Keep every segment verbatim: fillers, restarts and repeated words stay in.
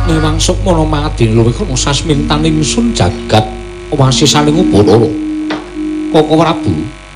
Newang Sukmana mangadin luwih kana sasmintaning sun jagat wasi saling ubalala. Koko Prabu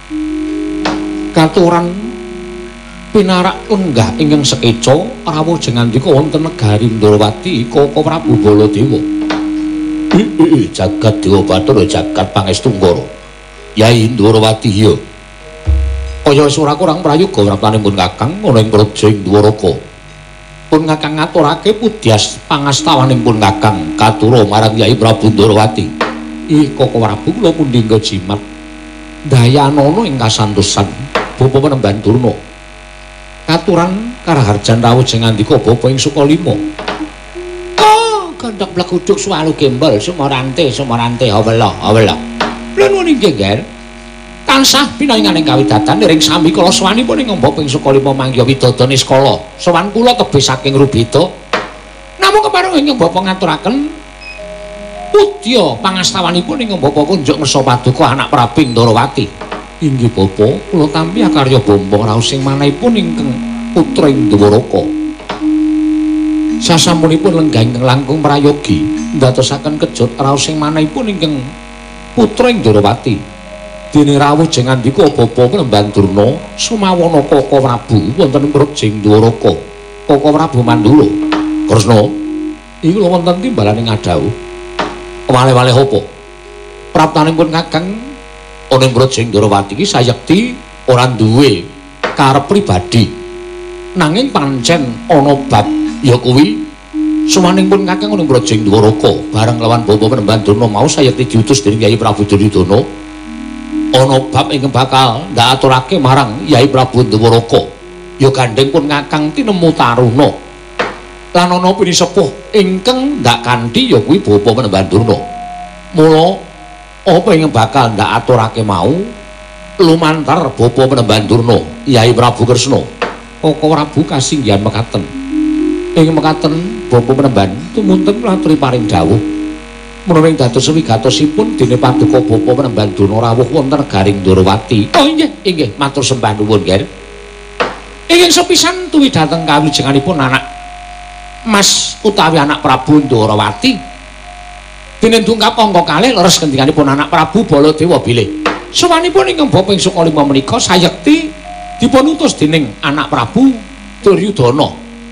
katuran pinarak lenggah ingkang sekeca rawuh jengandika wonten negari Ndrawati Koko Prabu Baladewa. Heeh, jagat Dewa Bathara jagat pangestu Nggara. Yai Ndrawati ya. Kaya wis ora kurang prayoga wraptanipun Kakang ana ing praja Dwaraka. Pun Kakang ngaturake pudyas pangastawanipun Kakang katura marang Yai Prabu Ndrawati. Ih Koko Prabu kula pundhingga jimat. Dayanana ing kasantosan Bapa Panembahan Durna. Katuran karaharjan rawuh jengandika Bapa ing Sukalima. Oh, gondhok blekuduk swalu gembol sumarante sumarante hawela hawela. Lha nuwun inggih, Ger. Tansah pinaringaning kawidatan ring sami kala sawanipun ing Bapa ing Sukalima mangya widodone skala. Sowan kula tebih saking Rubeda. Namung kepareng ing Bapa ngaturaken pudya pangastawanipun ing Bapa kunjuk ngersa paduka anak Prabu Ndrawati. Inggih Bapa, kula tampi akarya bombong raos sing manahipun ingkang putra ing Dwaraka. Sasampunipun lenggah ingkang langkung prayogi ndadosaken kejut raos sing manahipun ingkang putra ing Ndrawati. Dene rawuh jengandika Bapa Panembahan Durna sumawana Koko Prabu wonten ing praja Dwaraka. Koko Prabu Mandura. Kresna, iki lho wonten timbalaning adhau. Wale-wale apa? Praptanipun Kakang ana ing praja Ndrawati iki sayekti ora duwe karep pribadi. Nanging pancen ana bab ya kuwi suwaningipun Kakang ana ing praja Dwaraka bareng lawan Bapa Panembahan Durna mau sayekti diutus dening Yai Prabu Duryudana. Ana bab ingkang bakal ndaturake marang Yai Prabu Dwaraka. Ya gandeng pun Kakang tinemu taruna. Lan ana pini sepuh ingkang ndak kanthi ya kuwi Bapa Panembahan Durna. Mula apa ingkang bakal ndak aturake mau lumantar Bapa Panembahan Durna Yai Prabu Kresna. Koko Prabu kasinggihan mekaten. Ing mekaten Bapa Panembahan tumunten ngaturi paring dawuh menawa ing dados wigatosipun dene paduka Bapa Panembahan Durna rawuh wonten negaring Ndrawati. Oh inggih, inggih matur sembah nuwun, Ger. Ingkang sepisan tuwi dhateng kawijenganipun anak Mas utawi anak Prabu Ndrawati. Dene dungkap angka kalih leres kendhikanipun anak Prabu Baladewa bilih. Sawanipun ingkang Bapa ing Sukalima menika sayekti dipun utus dening anak Prabu Duryudana.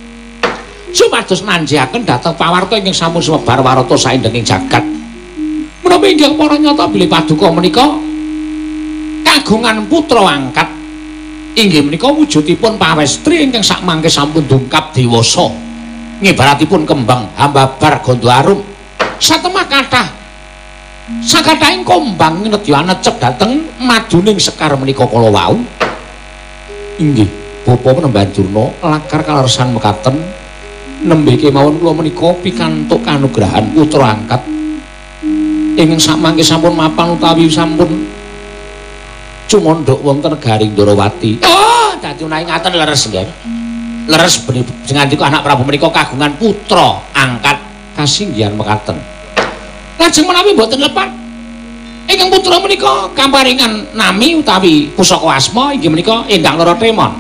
Supados nanjiaken dhateng pawarta ingkang sampun sumebar warata saindenging jagat. Menapa inggih para nyata bilih paduka menika kagungan putra angkat. Inggih menika wujudipun pawestri ingkang sakmangke sampun dungkap dewasa. Ngibaratipun kembang hambabar gondo arum satemah kathah sakathahing kombang nedya necep dhateng maduning sekar menika kala wau. Inggih Bapa Panembahan Durna lakar kalersan mekaten nembe kemawon kula menika pikantuk kanugrahan putra angkat ingkang sakmangke sampun mapan utawi sampun cumandhak wonten negaring Ndrawati. Oh dadi menawi ngaten leres nggih. Leres jengandika anak Prabu menika kagungan putra angkat kasinggihan mekaten. Lajeng menawi boten lepat ingkang putra menika kamparingan nami utawi pusaka asma inggih menika Endang Loro Temon.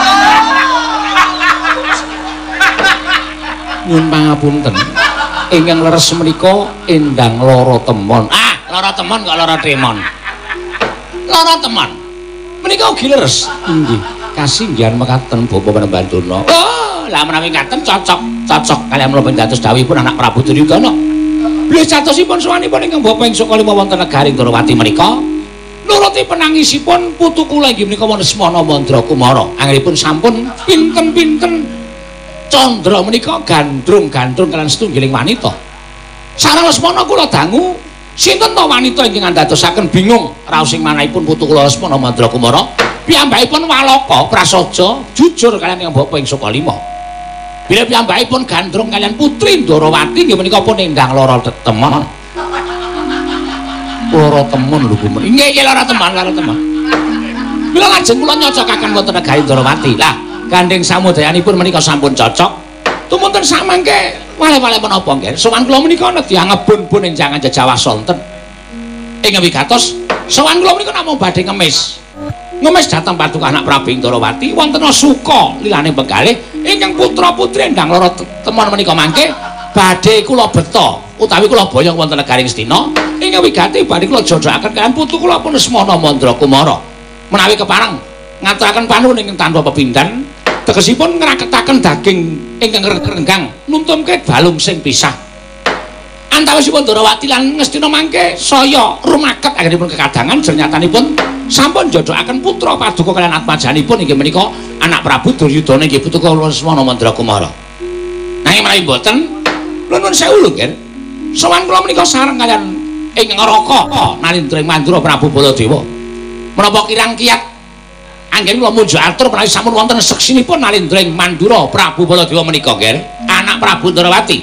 Nyuwun pangapunten. Ingkang leres menika Endang Loro Temon. Ah, Loro Temon kok Loro Temon. Loro Temon. Menika ugi leres. Inggih. Kasinggihan mekaten Bapa Panembahan Durna. Oh, lah menawi ngaten cocok, cocok kaliyan menapa dados dawuhipun anak Prabu Duryudana. Bilih catosipun sawanipun ingkang Bapa ing Sukalima wonten negaring Ndrawati menika nuruti penangisipun putu kula inggih menika Lesmana Mandrakumara. Anggenipun sampun pinten-pinten candra menika gandrung-gandrung kaliyan setunggiling wanita. Sareng Lesmana kula dangu sinten to wanita ingkang ndadosaken bingung raos sing manahipun putu kula Lesmana Mandrakumara. Piyambakipun Walaka prasaja jujur kaliyan yang Bapa ing Sukalima. Bila piyambakipun gandrung kaliyan putri Ndrawati nggih menika pun Endang Loro Temon. Loro Temon lho Bu. Nggih nggih Loro Temon, Loro Temon. Bila lajeng kula nyocokaken wonten negari Ndrawati. Lah, gandeng samudayanipun menika sampun cocok. Tumunten samangke wale-wale menapa nggih? Sowan kula menika nedya ngebun-bun ing jangan jejawah sonten. Ing wigatos sowan kula menika namung badhe ngemis. Ngemis dhateng paduka anak Prabu Ndrawati wonten suka liyane penggalih ingkang putra-putri Endang Loro Temon menika mangke badhe kula beta utawi kula boyong wonten negaring Astina ing wigati badhe kula jodhokaken kaliyan putu kula pun Lesmana Mandra Kumara menawi kepareng ngaturaken panuwun ingkang tanpa pepindhan tegesipun ngraketaken daging ingkang renggang nuntumke balung sing pisah antawisipun Darawati lan Ngastina mangke saya rumaket anggenipun kekadangan jernyatanipun sampun jodhokaken putra paduka kaliyan atmajanipun inggih menika anak Prabu Duryudana inggih putuka Lesmana Mandra Kumara nanging menawi boten nuwun sewu lho nggih sowan kula menika sareng kaliyan ing Raka Nalindra Mandura Prabu Baladewa menapa kirang kiyat anggen kula munjuk atur menawi sampun wonten seksinipun Nalindra Mandura Prabu Baladewa menika nggih anak Prabu Darawati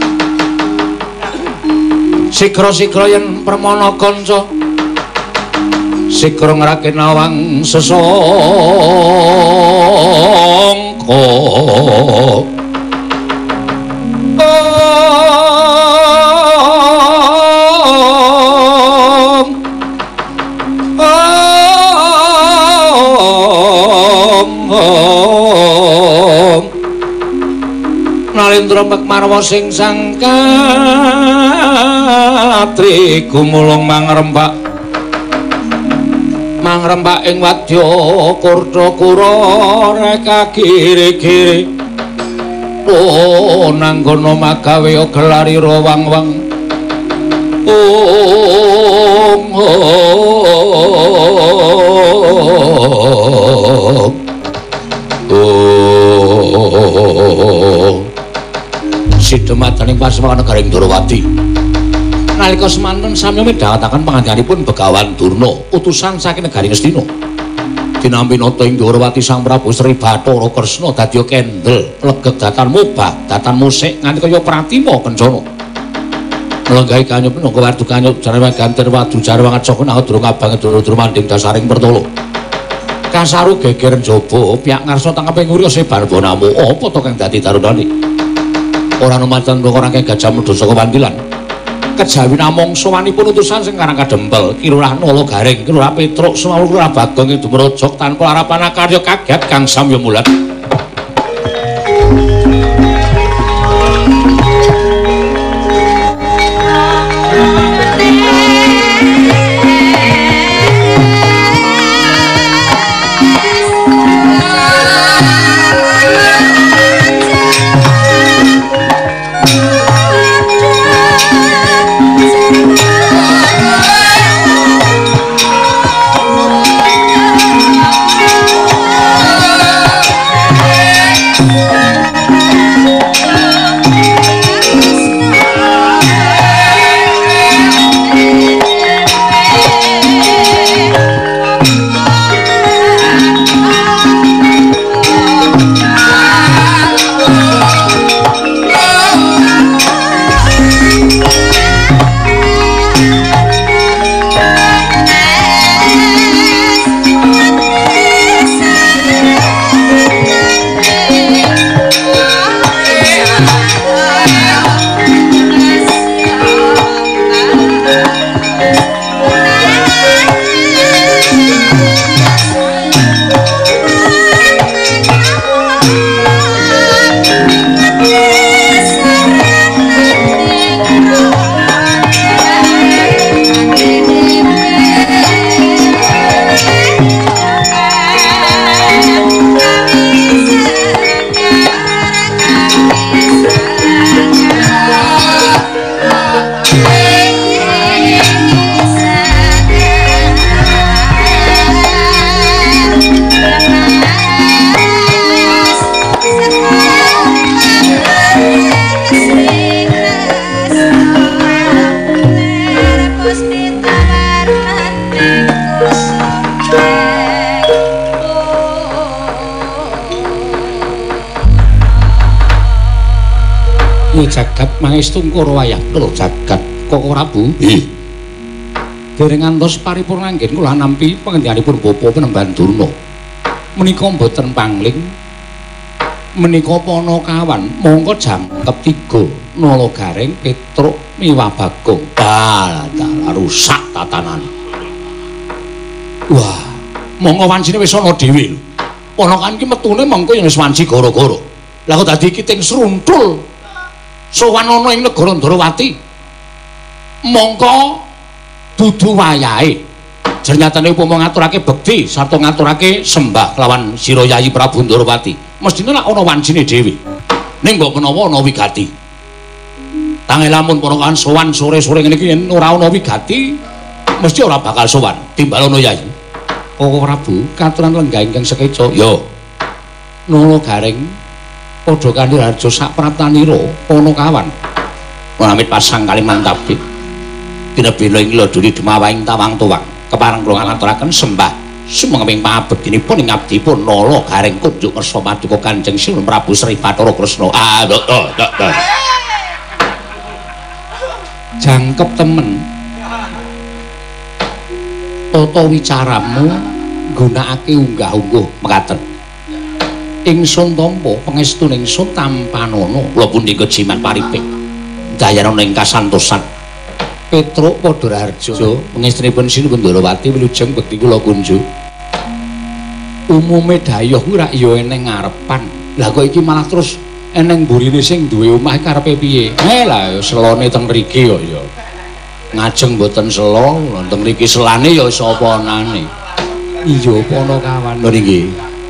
sigra-sigra yen permana kanca sigra ngrake nawang sesangka Nalindra Pekmarwa sing sangkatri gumulung mangrembak mangrembak ing wadya Kurdakura reka giri-giri oh nanggono magawe gelari wang-wang oh oh sidemataning pasewakan negaring Darawati nalika semanten sami midhangetaken pangandikanipun Begawan Durna utusan saking negaring Astina dinampi nata ing Darawati Sang Prabu Sri Bathara Kresna dadya kendel legeg datan mubah datan musik nganti kaya pratima kencana melenggahi kanyup nangka wardu kanyup jarane ganten wadu jarwangan saka durung abange durung manding dasaring pertolo kasaru geger njaba piyak ngarsa tangkeping nguri sebar bonamu apa to kang dadi darunane ora numanten ora kang gajah medhos saka Wandilan kejawi namung sowanipun utusan sing karang kadempel Kilurah Nala Garing Kilurah Petruk sumawur Kilurah Bagong ing Dumrajok tanpa harapan karya kaget kang samya mulat jagat mangestungkara wayah lho jagat Koko Prabu nggih dereng ngantos paripurna anggen kula nampi pangendikanipun Bapa Penemban Durna menika mboten pangling menika Panakawan mongko jam ketiga Nala Garing Petruk miwah Bagong dalah rusak tatanan wah mongko wancine wis ana dhewe lho Ponakan ki metune mengko yen wis wanci gara-gara lah kok dadi kiting sruntul sowan ana ing negara Ndarawati. Mongko dudu wayahe jernatane upama ngaturake bekti sarta ngaturake sembah lawan Sira Yayi Prabu Ndarawati. Mestine nek ana wancine dhewe. Ning mbok menawa ana wigati. Tanging lamun ponokan sowan sore-sore ngene iki yen ora ana wigati, mesti ora bakal sowan timbal ana Yayi. Koko Prabu katuran lenggah ingkang sekeca. Yo. Nala Gareng padha kanthi Harja sak praptanira ana kawan. Amit pasang Kalimantabit. Pinebela ing Loduri Demawahing Tawang Tuwang. Kepareng kula ngaturaken sembah sumenging pangabektinipun ing abdipun Nala Gareng kunjuk ngersa paduka Kanjeng Sinuwun Prabu Sri Bathara Kresna. Ah, to to to. Jangkep temen. Tata wicaramu nggunakake unggah-ungguh mekaten. Ingsun tampa pangestuning ingsun tampanana kula pundi kejiman paripik. Dayana ing kasantosan. Petruk padha Harja pangestunipun Sinuwun Ndarawati wilujeng bekti kula kunjuk. Umume dhayoh kuwi rak ya eneng ngarepan. Lah kok iki malah terus eneng mburine sing duwe omah karepe piye? Eh lah selone teng mriki kok ya. Ngajeng mboten sela, wonten mriki selane ya sapa anane. Iya apa ana kawan lho nggih.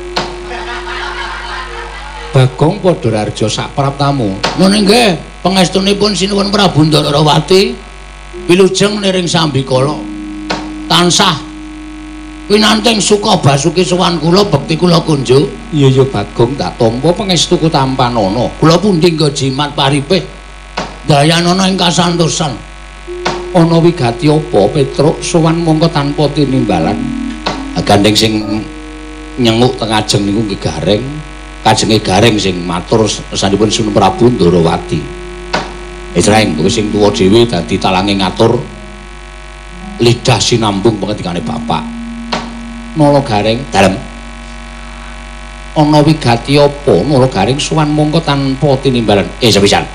Bagong padha Harja sak praptamu. Nggih nggih, pangestunipun Sinuwun Prabu Ndarawati wilujeng niring sambikala. Tansah winanting suka basuki sowan kula bekti kula kunjuk. Iya ya Bagong tak tampa pangestuku tampanana. Kula pundi nggo jimat paripih. Dayanana ing kasantosan. Ana wigati apa Petruk sowan mongko tanpa tinimbalan. Gandeng sing nyenguk teng ajeng niku nggih Gareng. Kajenge Gareng sing matur sanipun Sinuwun Prabu Ndarawati. Esreng kowe sing tuwa dhewe dadi talange ngatur lidah sinambung pengendikane bapak. Nala Gareng dalem. Ana wigati apa Nala Gareng sowan mongko tanpa tinimbalan. Eh sepisan.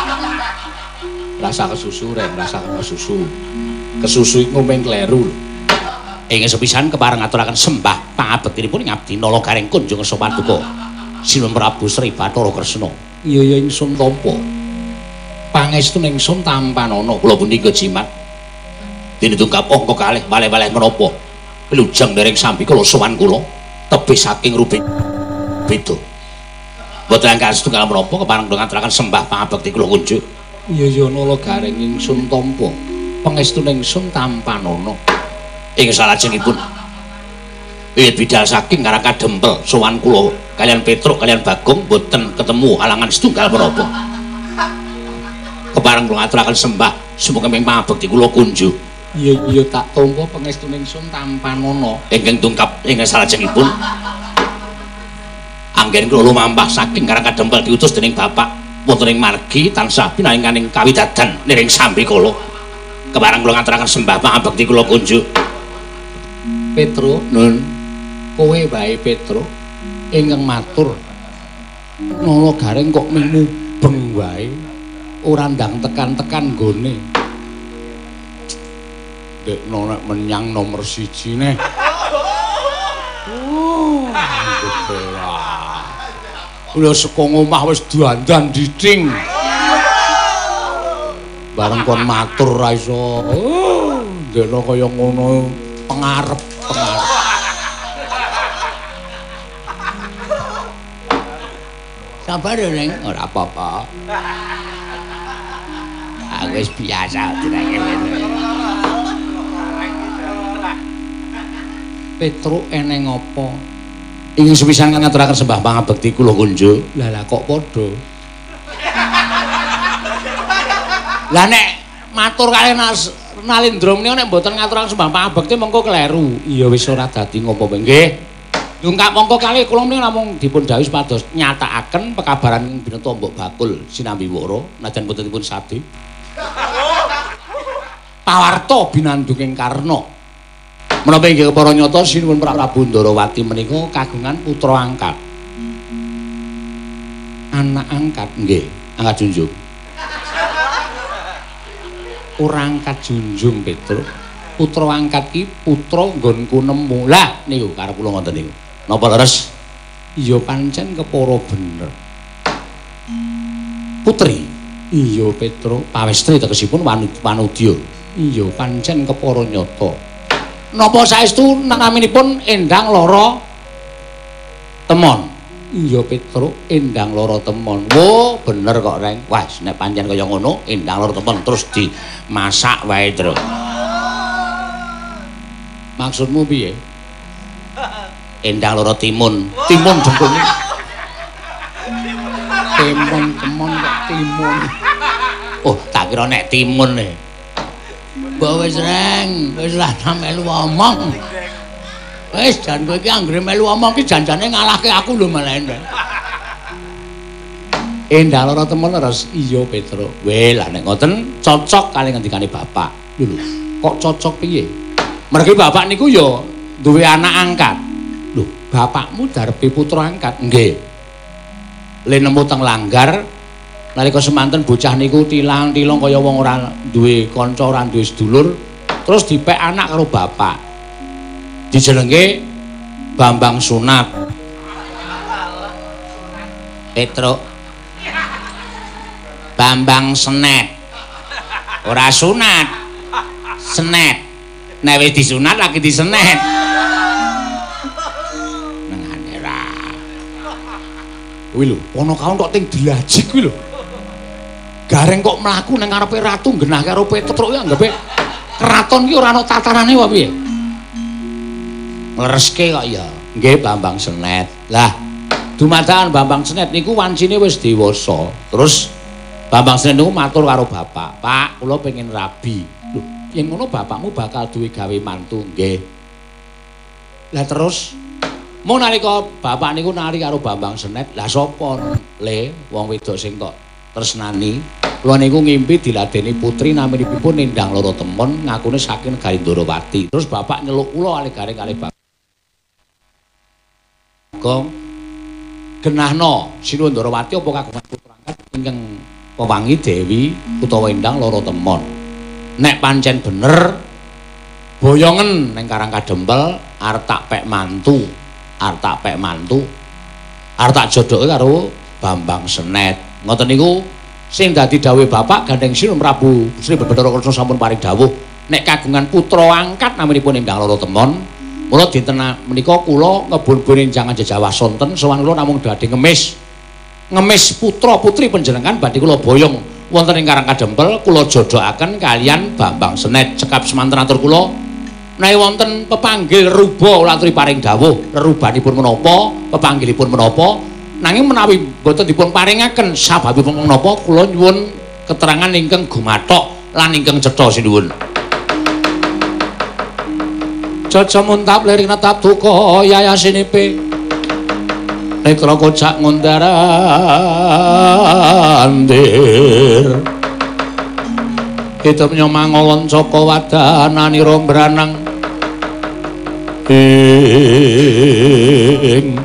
Rasa kesusu reng, rasa kesusu. Kesusu iku ngomeng kleru lho. Ing sepisan kepareng ngaturaken sembah pangabektinipun ngabdi Nala Gareng kunjung ngersa paduka Sinuwun Prabu Sri Bathara Kresna. Iya ya ingsun tampa. Pangestuning ingsun tampanana kula pundi kejimat. Dene tungkap angka kalih waleh-waleh menapa. Wilujeng dereng sambikala sowan kula tebih saking rubin beda. Mboten angka setunggal menapa kepareng ngaturaken sembah pangabekti kula kunjuk. Iya ya Nala Gareng ingsun tampa. Pangestuning ingsun tampanana. Ing salajengipun wiwit bidal saking Karang Kadempel sowan kula kalian Petruk kalian Bagong boten ketemu halangan setunggal menapa. Kepareng kula ngaturaken sembah sumangga pangabekti kula kunjuk. Iya iya tak tampa pangestuning ingsun tampanana. Ingkang tungkap ing salajengipun anggen kula lumampah saking Karang Kadempel diutus dening bapak wonten ing margi tansah pinaringaning kawidadan niring sambikala. Kepareng kula ngaturaken sembah pangabekti kula kunjuk. Petruk, nun, kowe wae Petruk ingkang matur. Nala Gareng kok mubeng wae, ora ndang tekan-tekan nggone. Dekno nek menyang nomor siji neh. Oh, lha saka omah wis dandan dithing. Bareng kon matur ra iso. Oh, dekno kaya ngono pengarep pengarep. Sabar ya Neng, ora apa-apa. Aku wis biasa dirake ngene. Petruk eneng apa? Ingin sepisan ngaturaken sembah pangabekti kula kunjuk. Lah lah kok padha. Lah nek matur kalih Nalindra menika nek mboten ngaturaken sembah pangabekti mengko kleru. Iya wis ora dadi ngopo nggih. Dungkap mongko kalih kula menika namung dipun dawuh supados nyatakaken pekabaran ing Binata Mbok Bakul sinambi wara najan boten dipun sadi. Pawarta binandunging Karna. Menapa inggih para nyata Sinuwun Prabu Ndarawati menika kagungan putra angkat. Anak angkat nggih, angkat junjung. Ora angkat junjung Petruk. Putra angkat iki putra nggonku nemu. Lah niku karep kula ngoten niku. Napa leres? Iya pancen kepara bener. Putri. Iya Petro, pawestri tegesipun wanudya. Iya pancen kepara nyata. Napa saestu naminipun Endang lara temon? Iya Petro, Endang lara temon. Wo, bener kok Reng. Wah, nek pancen kaya ngono, Endang lara temon terus dimasak wae, Tru. Maksudmu piye? Endang lara timun. Timun jengkone. Timun, temon kok timun. Oh, tak kira nek timun e. Mbok wis Reng, wis lah melu omong. Wis jan kowe iki anggere melu omong ki janjane ngalahke aku lho malah. Endang lara temen leres. Iya Petro. Weh lah nek ngoten cocok kali ngendikane bapak. Lho kok cocok piye? Mergi bapak niku ya duwe anak angkat. Lho, bapakmu darepe putra angkat. Nggih. Le nemu teng langgar nalika semanten bocah niku tilang-tilang kaya wong ora duwe kanca, ora duwe sedulur, terus dipek anak karo bapak. Dijenenge Bambang Sunat. Petro. Bambang Senet. Ora sunat. Senet. Nek wis disunat lagi disenet. Nengane ra. Kuwi lho, ana kaon kok ting dilajik kuwi lho. Gareng kok mlaku nang ngarepe ratu genah karo Petruk ya anggape keraton ki ora ana tatarane wae piye. Nglereske kok ya. Nggih Bambang Senet. Lah, dumadakan Bambang Senet niku wancine wis dewasa. Terus Bambang Senet niku matur karo bapak, "Pak, kula pengen rabi." Lho, yen ngono bapakmu bakal duwe gawe mantu, nggih. Lah terus mung nalika bapak niku nari karo Bambang Senet, lah sapa le wong wedok sing tok tresnani? Kula niku ngimpi diladeni putri naminipun Endang Lara Temon ngakune saking negari Ndorowati. Terus bapak nyeluk kula ale-gare kali bapak. Gong genahno Sinuwun Ndorowati apa kagungan putra angkat ingkang pewangi Dewi utawa Endang Lara Temon. Nek pancen bener boyongen ning Karang Kadempel arep tak pek mantu, arep tak pek mantu. Arep tak jodoke karo Bambang Senet. Ngoten niku sing dadi dawuh bapak gandeng Sinuwun Prabu Sri Bathara Kresna sampun paring dawuh nek kagungan putra angkat naminipun Endang Lara Temon. Mula dinten menika kula ngebun-bun jangan jejawah sonten sowan kula namung badhe ngemis. Ngemis putra putri panjenengan badhe kula boyong wonten ing Karang Kadempel kula jodohaken kalian Bambang Senet. Cekap semanten atur kula menawi wonten pepanggil ruba kula aturi paring dawuh rerubanipun menapa pepanggilipun menapa nanging menawi boten dipun paringaken sababipun menapa kula nyuwun keterangan ingkang gumathok lan ingkang cetha sinuwun. Jaja muntap lirik netap duka yayasinipe nekra kocak ngundarandir hidup nyomangolon saka wadanani rombranang ing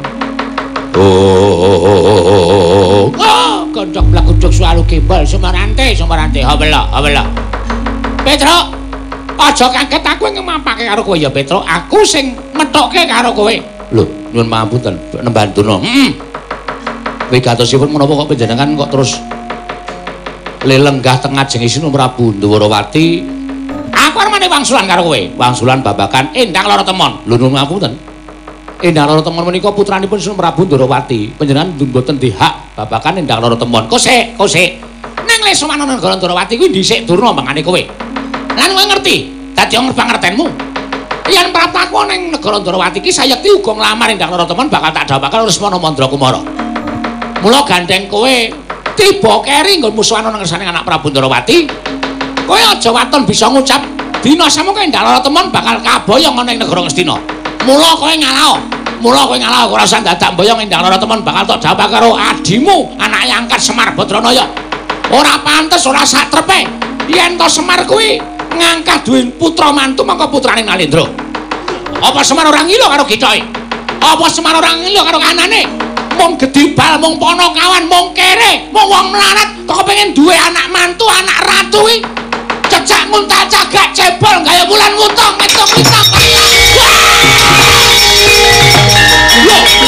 oh kocok blak ucuk selalu kembal sumarante sumarante habela habela Petro aja kaget aku ngemampake karo kowe ya Petro. Aku sing methokke karo kowe. Lho, nyuwun pangapunten, nembantuna. Heeh. Wigatosipun menapa kok panjenengan kok terus lelenggah teng ngajeng Sinuwun Prabu Ndwarawati. Aku arep mane wangsulan karo kowe. Wangsulan babakan Endang Lara Temon. Lho nyuwun pangapunten. Endang Lara Temon menika putranipun Sinuwun Prabu Ndwarawati. Panjenengan mboten dihak babakan Endang Lara Temon. Kosek, kosek. Nang Lesmana Negara Ndwarawati kuwi dhisik durna mangane kowe. Lan kowe ngerti, dadi wong pangertenmu. Yen prapaku ning negara Ndwarawati iki sayekti uga nglamar Endang Lara Temon bakal tak dawuhake Lesmana Mandrakumara. Mula gandeng kowe tiba keri nggon musuhan nang ngersane anak Prabu Ndwarawati. Kowe aja waton bisa ngucap dina samuka Endang Lara Temon bakal kaboyong ana ing negara Ngastina. Mula kowe ngalao. Mula kowe ngalao ora usah dadak boyong Endang Lara Temon bakal tak dawuhake karo adimu anake angkat Semar Badranaya. Ora pantes ora sak trepe yen to Semar kuwi ngangkat duwe putra mantu mangka putrane Nalendra. Apa Semar ora ngilo karo gitoke? Apa Semar ora ngilo karo kanane? Mung gedibal, mung ponokawan, mung kere, mung wong melarat kok pengen duwe anak mantu, anak ratu iki. Cecak nguntal cagak cebol gaya bulan wutong metung mitak.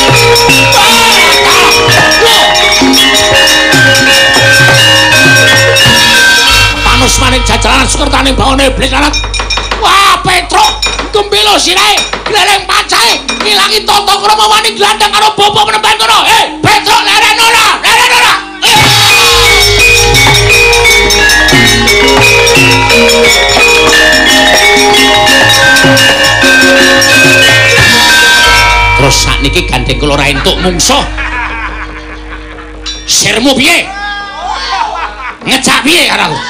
Lho. dalanan sukertaning bawane iblis larat. Wah, Petruk gembelo sirahe, gleleng pancahe, ngilangi tata krama wani glandang karo bapa penemban kono. Hei, Petruk leren ora, leren ora. Terus sakniki gandeng kula ora entuk mungsuh. Sirmu piye? Ngejak piye karo aku?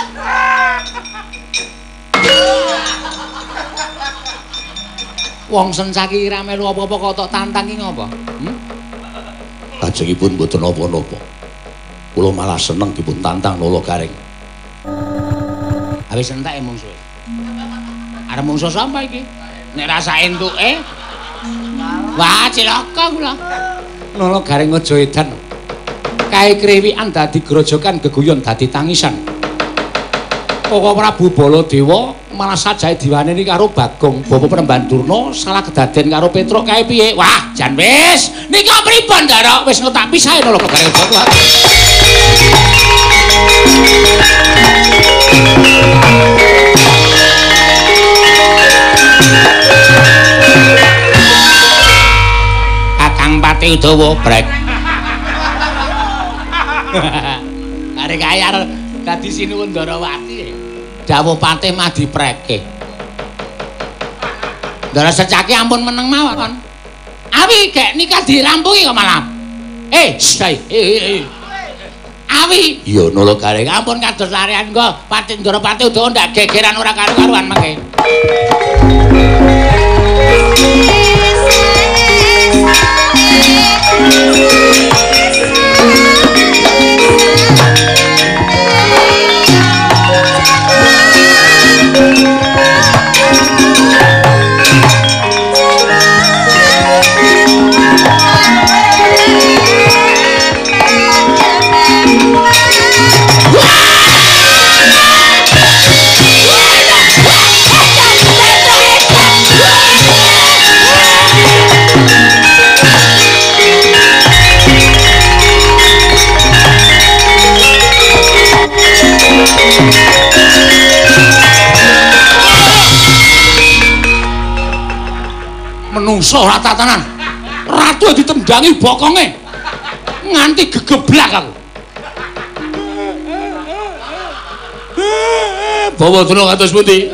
Wong sencaki ora melu apa-apa kok tok tantang ki ngopo? Hmm? Kajengipun mboten napa-napa. Kula malah seneng dipun tantang Nala Garing. Awis entek mungsuhe. Arep mungsuh sapa iki? Nek rasa entuke wah cilaka kula. Nala Garing aja edan. Kae krewikan dadi grojokan geguyon dadi tangisan. Koko Prabu Baladewa malah sajahe diwaneni karo Bagong Bapa Penemban Durna salah kedaden karo Petruk kae piye? Wah, jan wis. Nika pripun, Ndara? Wis ngetak pisahe Nala Garing Bapa. Kakang Pati Udawa brek. Arek kaya dadi sinuwun Ndarawati. Dawuh Patih mah dipreke. Ndara secake ampun meneng mawon. Awi gek nikah dirampungi kok malah. Eh, stay. Eh, eh. Awi. Iya Nala Garing ampun kados larehan kok Patih Ndarawati Udawa ndak gegeran ora karo-karuan mangke. Menungso ora tatanan. Ratu ditendangi bokonge. Nganti gegeblak aku. Bawa dulu kados pundi?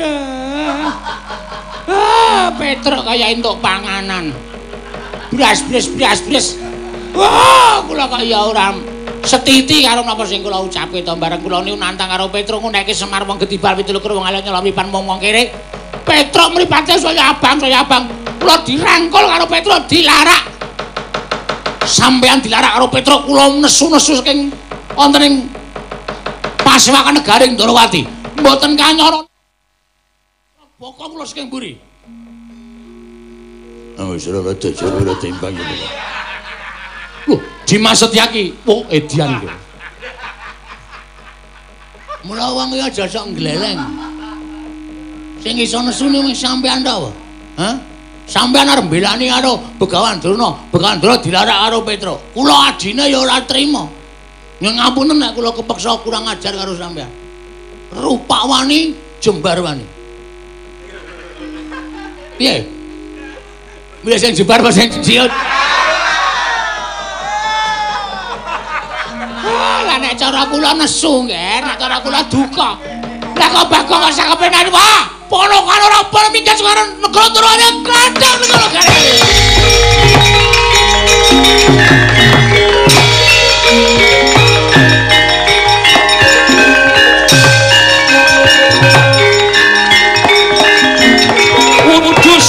Ah, Petruk kaya entuk panganan. Bras-bras bras-bras. Wah, kula kaya ora setiti karo napa sing kula ucapke to bareng kula niku nantang karo Petruk nek Semar wong Gedibal pitulikur wong ala nyolamipan mong-mong kene. Petruk mripate saya abang, saya abang. Kula dirangkul karo Petruk dilarak. Sampeyan dilarak karo Petruk kula nesu-nesu saking wonten ing Pasewakan Negaring Ndarawati. Mboten kanyara. Bokong kula saking mburi. Ah wis ora dadi ora timbang iki. Lho, Dimas Setyaki. Oh, edian iki. Mula wong iki aja sok gleleng. Sing iso nesune wis sampean ta, hah? Sampean arep mbelani karo Begawan Durna, Begawan Durna dilarak karo Petruk. Kula adine ya ora trima. Nyuwun ngapunten nek kula kepeksa kurang ajar karo sampean. Rupak wani, jembar wani. Piye? Piye sing jembar apa sing ciut? Lah nek cara kula nesu nggih, nek cara kula duka. Lah kok Bagong kok sakepenan wah, ponokan ora pol minggat karo negara turune kandhang negara Garing. Wudus.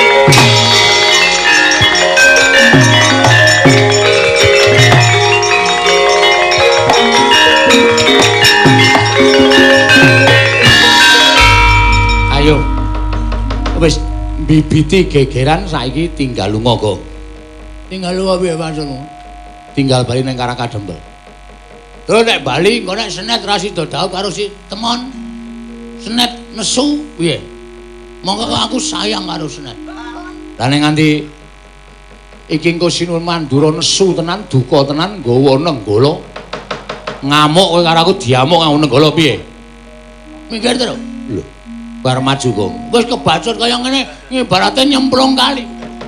Ayo. Wis bibiti gegeran saiki tinggal lunga kok. Tinggal lunga piye maksudmu? Tinggal bali ning Karakadempel. Terus nek bali engko nek senet ra sida dhaup karo si temon. Senet nesu piye? Monggo aku sayang karo senet. Lah ning nganti iki engko Sinuwun Mandura nesu tenan, duka tenan nggawa nenggala. Ngamuk kowe karo aku diamuk karo nenggala piye? Mikir terus. Lho, bar maju kok. Wis kebacut kaya ngene, ibarate nyemplung kali.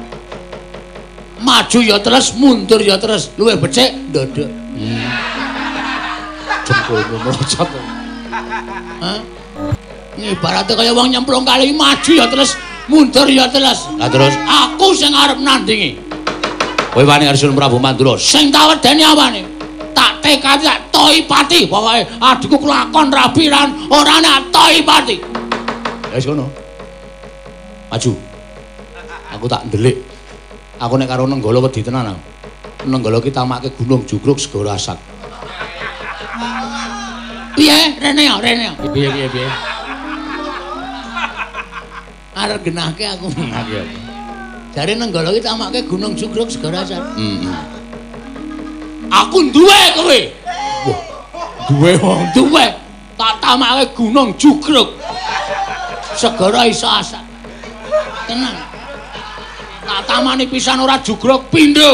Maju ya terus, mundur ya terus. Luwih becik ndodok. Hmm. Jempolmu merocot. Hah? Ibarate kaya wong nyemplung kali, maju ya terus, mundur ya terus. Lah terus aku sing arep nandingi. Kowe wani Arjuna Prabu Mandura sing tak wedeni awane. Tak tekadi tak toipati pokoke adikku kelakon rabi lan ora nek toipati. Ya wis ngono. Maju. Aku tak ndelik. Aku nek karo Nenggala wedi tenan aku. Nenggala ki tamake gunung jugruk segara asak. Piye rene ya rene ya. Piye piye piye. Arep genahke aku menake aku. Jare Nenggala ki tamake gunung jugruk segara asak. Heeh. Aku duwe kowe. Wah, duwe wong duwe. Tak tamake gunung jugruk. Segara iso asak. Tenan. Tak tamani pisan ora jugruk pindho.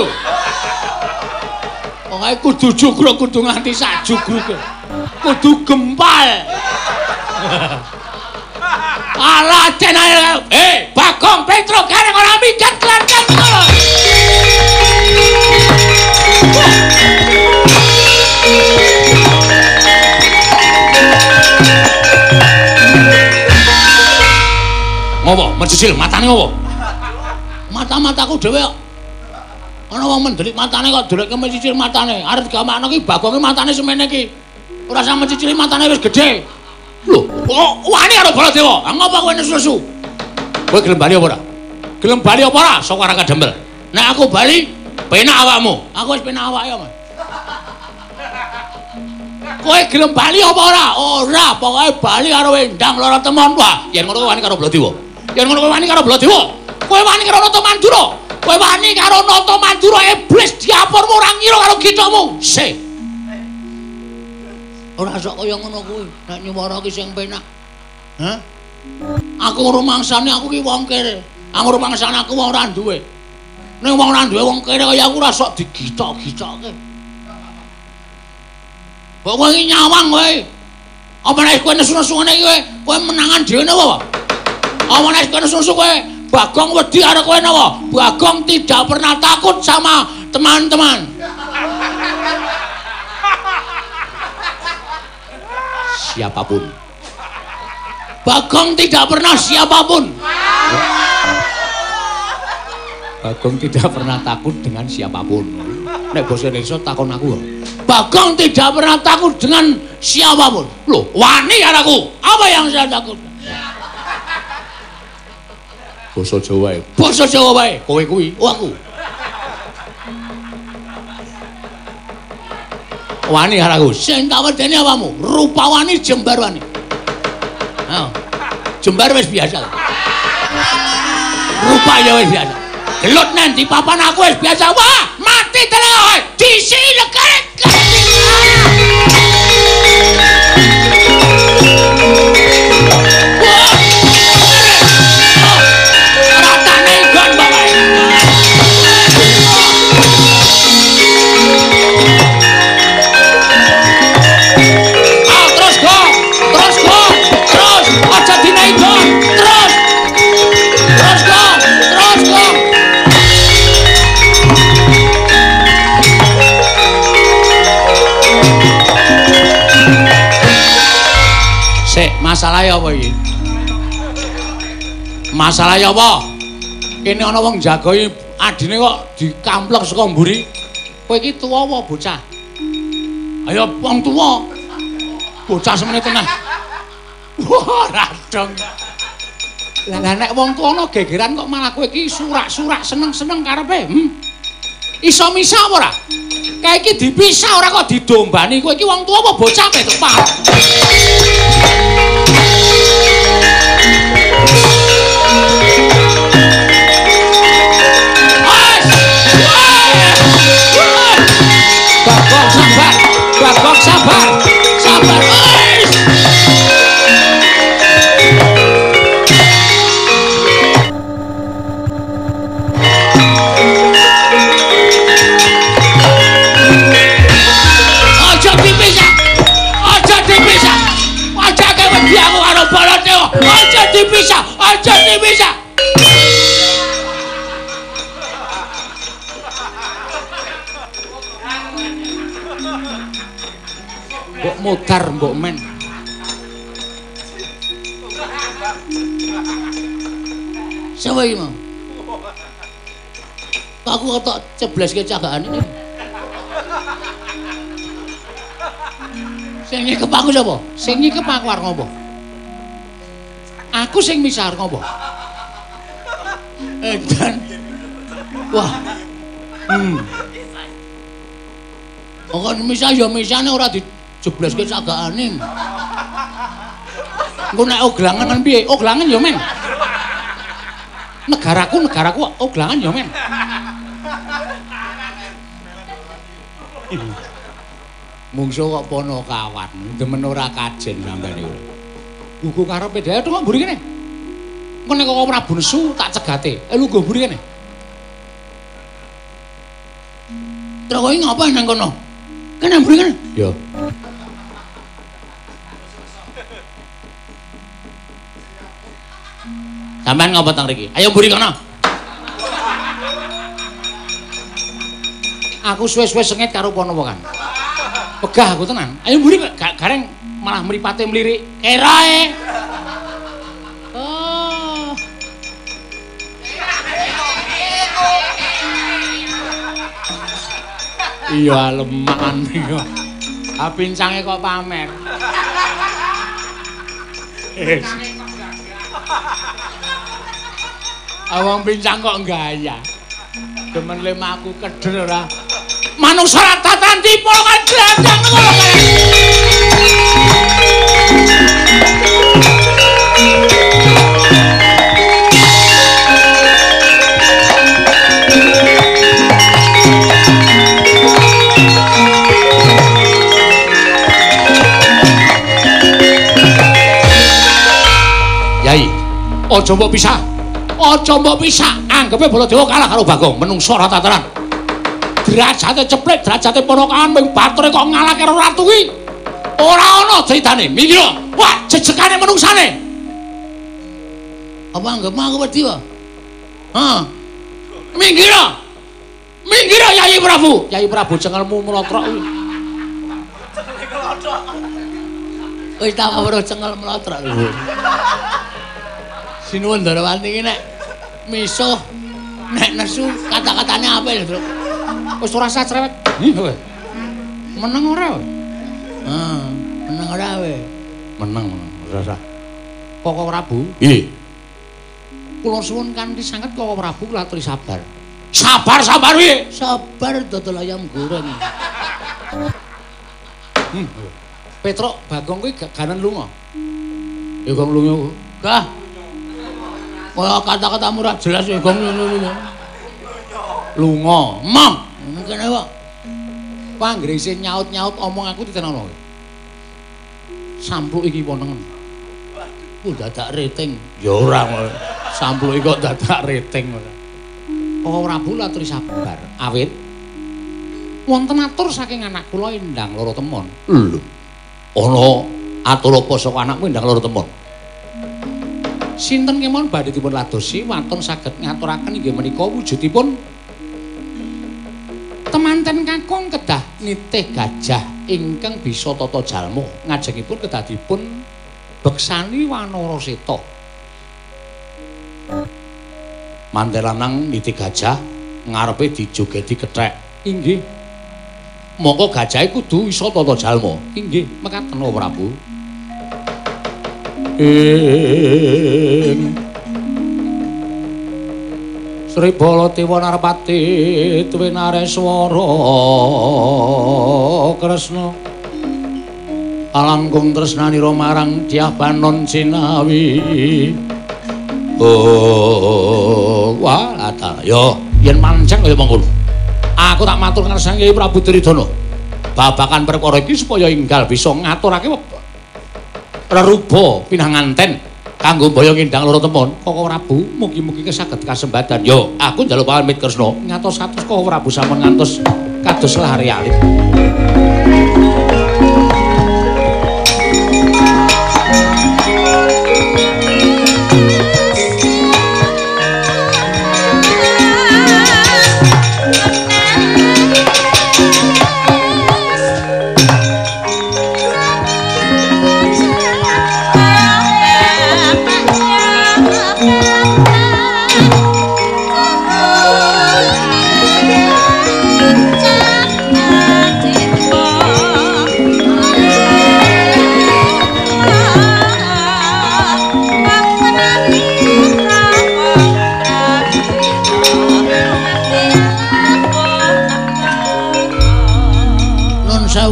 Pokoke kudu jugruk kudu nganti sak jugruke. Kudu gempal. Alah tenan. Eh, Bagong Petro gareng ora minggat kelarkan kula. Ngopo? Mencicil matane ngopo? Mata-mataku dhewe kok. Ana wong mendelik matane kok deleke mencicil matane. Arep gamakno ki Bagong ki matane semene ki. Ora usah mencicili matane wis gedhe. Lho, kok wani karo Baladewa? Ah ngopo kowe nesu-nesu? Kowe gelem bali apa ora? Gelem bali apa ora saka Rangga Dembel? Nek aku bali, penak awakmu. Aku wis penak awake ya, Mas. Kowe gelem bali apa ora? Ora, pokoke bali karo Endang lara temon. Wah, yen ngono kowe wani karo Baladewa. Yen ngono kowe wani karo Baladewa. Kowe wani karo Nata Mandura. Kowe wani karo Nata Mandura iblis diapurmu ora ngira karo gitokmu. Se. Ora sok kaya ngono kuwi. Nek nyuwara ki sing penak. Hah? Aku rumangsane aku ki wong kere. Aku rumangsane aku wong ora duwe. Ning wong ora duwe wong kere kaya aku ora sok digitok-gitokke. Kok kowe iki nyawang kowe. Apa nek kowe nesu-nesu ngene iki kowe, kowe menangan dhewe napa? Apa nek kowe nesu-nesu kowe Bagong wedi karo kowe napa? Bagong tidak pernah takut sama teman-teman. Siapapun. Bagong tidak pernah siapapun. Bagong tidak pernah takut dengan siapapun. Nek basa Indonesia takon aku. Bagong tidak pernah takut dengan siapapun. Loh, wani karo aku. Apa yang saya takut? Basa Jawa wae. Basa Jawa wae. Kowe kuwi, oh aku. Wani karo aku. Sing tak wedeni awakmu, rupawani jembar wani. Ha. Jembar wis biasa. Rupa ya wis biasa. Gelut nang di papan aku wis biasa. Wah, mati tenan. Disilekake. Masalahnya apa iki? Masalahnya apa? Kene ana wong jagoi adine kok dikamplek saka mburi. Kowe iki tuwa apa bocah? Ayo wong tuwa. Bocah semene tengah. Wah, radong. Lah nek wong tuwa ana gegeran kok malah kowe iki surak-surak seneng-seneng karepe. Hmm? Iso misah apa ora? Kae iki dipisah ora kok didombani. Kowe iki wong tuwa apa bocah petuk pak? Bagong sabar, Bagong sabar, sabar. Aja dipisah, aja dipisah. modar mbok men. Siapa iki mau? Aku ketok cebleske cagakan ini. Sing nyekep aku sapa? Sing nyekep aku arep ngopo? Aku sing misah arep ngopo? Edan. Wah. Hmm. Kok misah ya misane ora dijebleske cagakane. Engko nek oglangan kan piye? Oglangan ya men. Negaraku negaraku oglangan ya men. Mungsu kok pono kawan, demen ora kajen sampeyan iki. Uga karepe dhewe kok mburi kene. Engko nek kok Prabu nesu tak cegate. Eh lu nggo mburi kene. Terus kowe ngapa nang kono? Kene mburi kene. Yo. Sampeyan ngapa tang mriki? Ayo mburi kono. Aku suwe-suwe sengit karo Ponowokan. Pegah aku tenan. Ayo mburi gak gareng malah mripate mlirik. Kerae. Oh. Iya leman iya. Ah pincange kok pamer. Eh. Awang pincang kok gaya. Demen lemaku keder ora. Manungsa ratatan dipolongan glandang ngono kae. Yai, aja mbok pisah. Aja mbok pisah. Anggepe Baladewa kalah karo Bagong, menungsa ratatanan. Derajate ceplek, derajate Ponokan ming bature kok ngalahke karo ratu kuwi. Ora ana critane. Minggir. Wah, jejekane menungsane. Apa anggapmu aku wedi wae? Hah. Minggir. Minggir Yai Prabu. Yai Prabu cengelmu mlotrok kuwi. Wis tak weruh cengel mlotrok. Sinuwun Darawati iki nek misuh nek nesu kata-katane apik lho, Tru. Wis ora usah cerewet. Meneng ora? Heeh, meneng ora kowe? Meneng, ora usah. Koko Prabu? Nggih. Kula suwun kanthi sanget Koko Prabu kula aturi sabar. Sabar, sabar piye? Sabar dodol ayam goreng. Hmm. Petruk Bagong kuwi ganan lunga. Ya gong lunga. Gah. Kaya kata-katamu ora jelas ya gong lunga. Lunga. Mong. Kene kok. Panggrese nyaut-nyaut omong aku ditenono. Sampluk iki wonengen. Ku dadak rating. Ya ora ngono. Sampluk iki kok dadak rating ngono. Koko Prabu aturi sabar. Awit wonten atur saking anak kula Endang Loro Temon. Lho. Ana atur apa saka anakmu Endang Loro Temon? Sinten kemawon badhe dipun ladosi waton saged ngaturaken inggih menika wujudipun temanten kakung kedah nitih gajah ingkang bisa tata jalma ngajengipun kedah dipun beksani Wanara Seta. Manten lanang nitih gajah ngarepe dijogeti kethek. Inggih. Monggo gajahe kudu isa tata jalma. Inggih, mekaten Prabu. Ing Sri Baladewa Narpati tuwi Nareswara Kresna alangkung tresnanira marang Dyah Banon Cinawi. Oh, wah ata yo yen manjang kaya mengkono. Aku tak matur ngarsane Kyai Prabu Duryudana. Babakan perkara iki supaya enggal bisa ngaturake reruba pinanganten kanggo mboyong Endang Loro Temon. Koko Prabu mugi-mugi kesaged kasembadan. Yo, aku njaluk pamit Kresna. Ngatos-atos Koko Prabu sampun ngantos kados lare alit.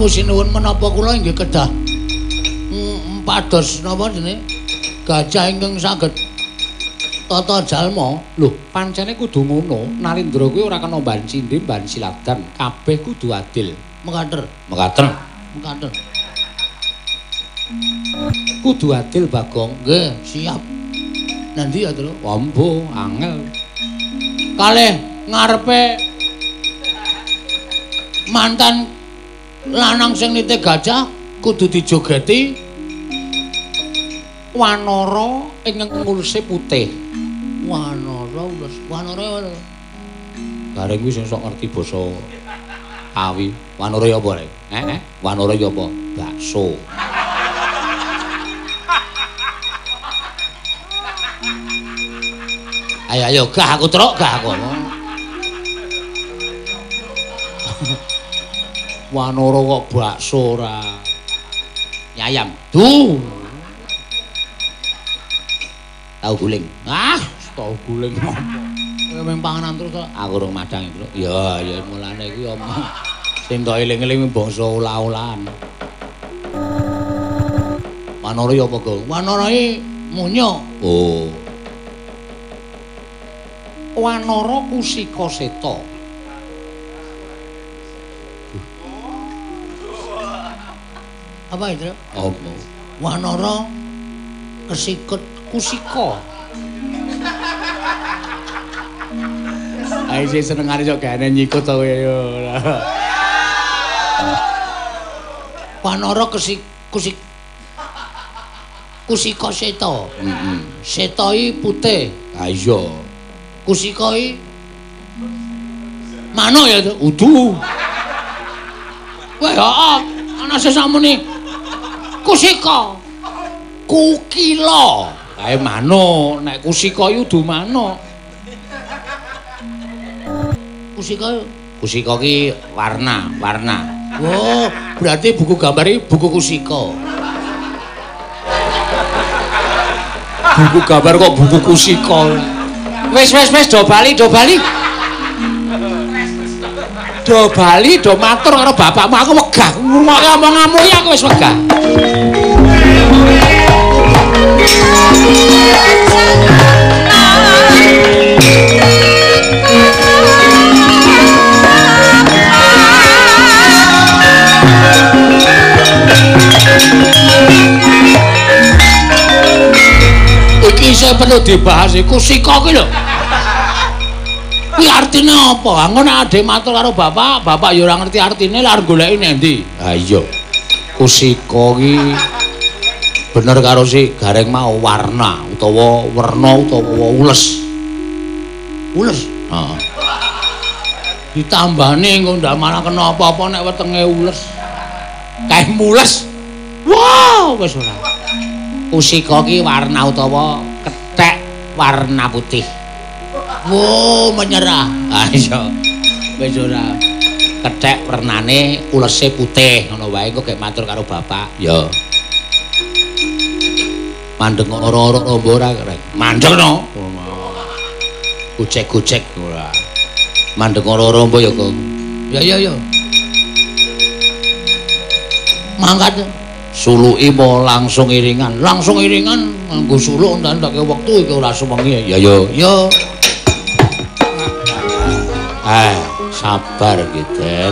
Prabu Sinuwun menapa kula inggih kedah pados napa jenenge gajah ingkang saged tata jalma. Lho, pancene kudu ngono. Narendra kuwi ora kena mban cindhe, mban siladan. Kabeh kudu adil. Mekaten. Mekaten. Mekaten. Kudu adil, Bagong. Nggih, siap. Nanti ya, Tru? Wambo, angel. Kalih ngarepe mantan lanang sing nitih gajah kudu dijogeti Wanara ingkang ngulse putih. Wanara ulus. Wanara. Bareng kuwi sing sok ngerti basa Kawi. Wanara ya apa, Rek? Eh, eh. Wanara ya apa? Bakso. Ayo ayo gah aku truk gah aku. Wanara kok bakso ora. Nyayam. Duh. Tahu guling. Ah, tahu guling apa? Kowe mung panganan terus kok. Aku urung madang, Bro. Ya, ya mulane kuwi omong sing tok eling-eling bangsa olah-olahan. Wanara ya apa, Go? Wanara iki munyo. Oh. Wanara kusika seta. Apa itu? Apa? Wanara kesikut kusika. Ae sing senengane sok gane nyikut to kowe yo. Wanara kesik kusik kusika seta. Heeh. Seta iki putih. Ha iya. Kusika iki manuk ya, Tru? Udu. Wah, heeh. Ana sesamune kusika. Kukila. Kae manuk, nek kusika iki udu manuk. Kusika Kusika ki warna, warna. oh, berarti buku gambar iki buku kusika. Buku gambar kok buku kusika. Wis wis wis do bali, do bali. Do bali, do matur karo bapakmu. Aku wegah ngrungokke omonganmu iki aku wis wegah. Iki isih perlu dibahas iku kusika ki lho. Kuwi artine apa? Engko nek adhe matur karo bapak, bapak ya ora ngerti artine lah goleki nendi. Ha iya. Kusika ki bener karo si Gareng mau warna utawa werna utawa ules. Ules. Heeh. Ditambani engko ndak malah kena apa-apa nek wetenge ules. Kae mules. Wow, wis ora. Kusika ki warna utawa kethek warna putih. Wo, menyerah. Ah iya. Wis ora. Kethek wernane ulese putih ngono wae engko gek matur karo bapak. Ya. Mandeng ora-ora rombo ora Rek. Mandeng no. Gocek-gocek ora. Mandeng ora rombo ya, Kang. Ya ya ya. Mangkat Suluki mo langsung iringan, langsung iringan nganggo suluk ndandake wektu iki ora sewengi. Ya ya. ya. Eh, sabar Geden.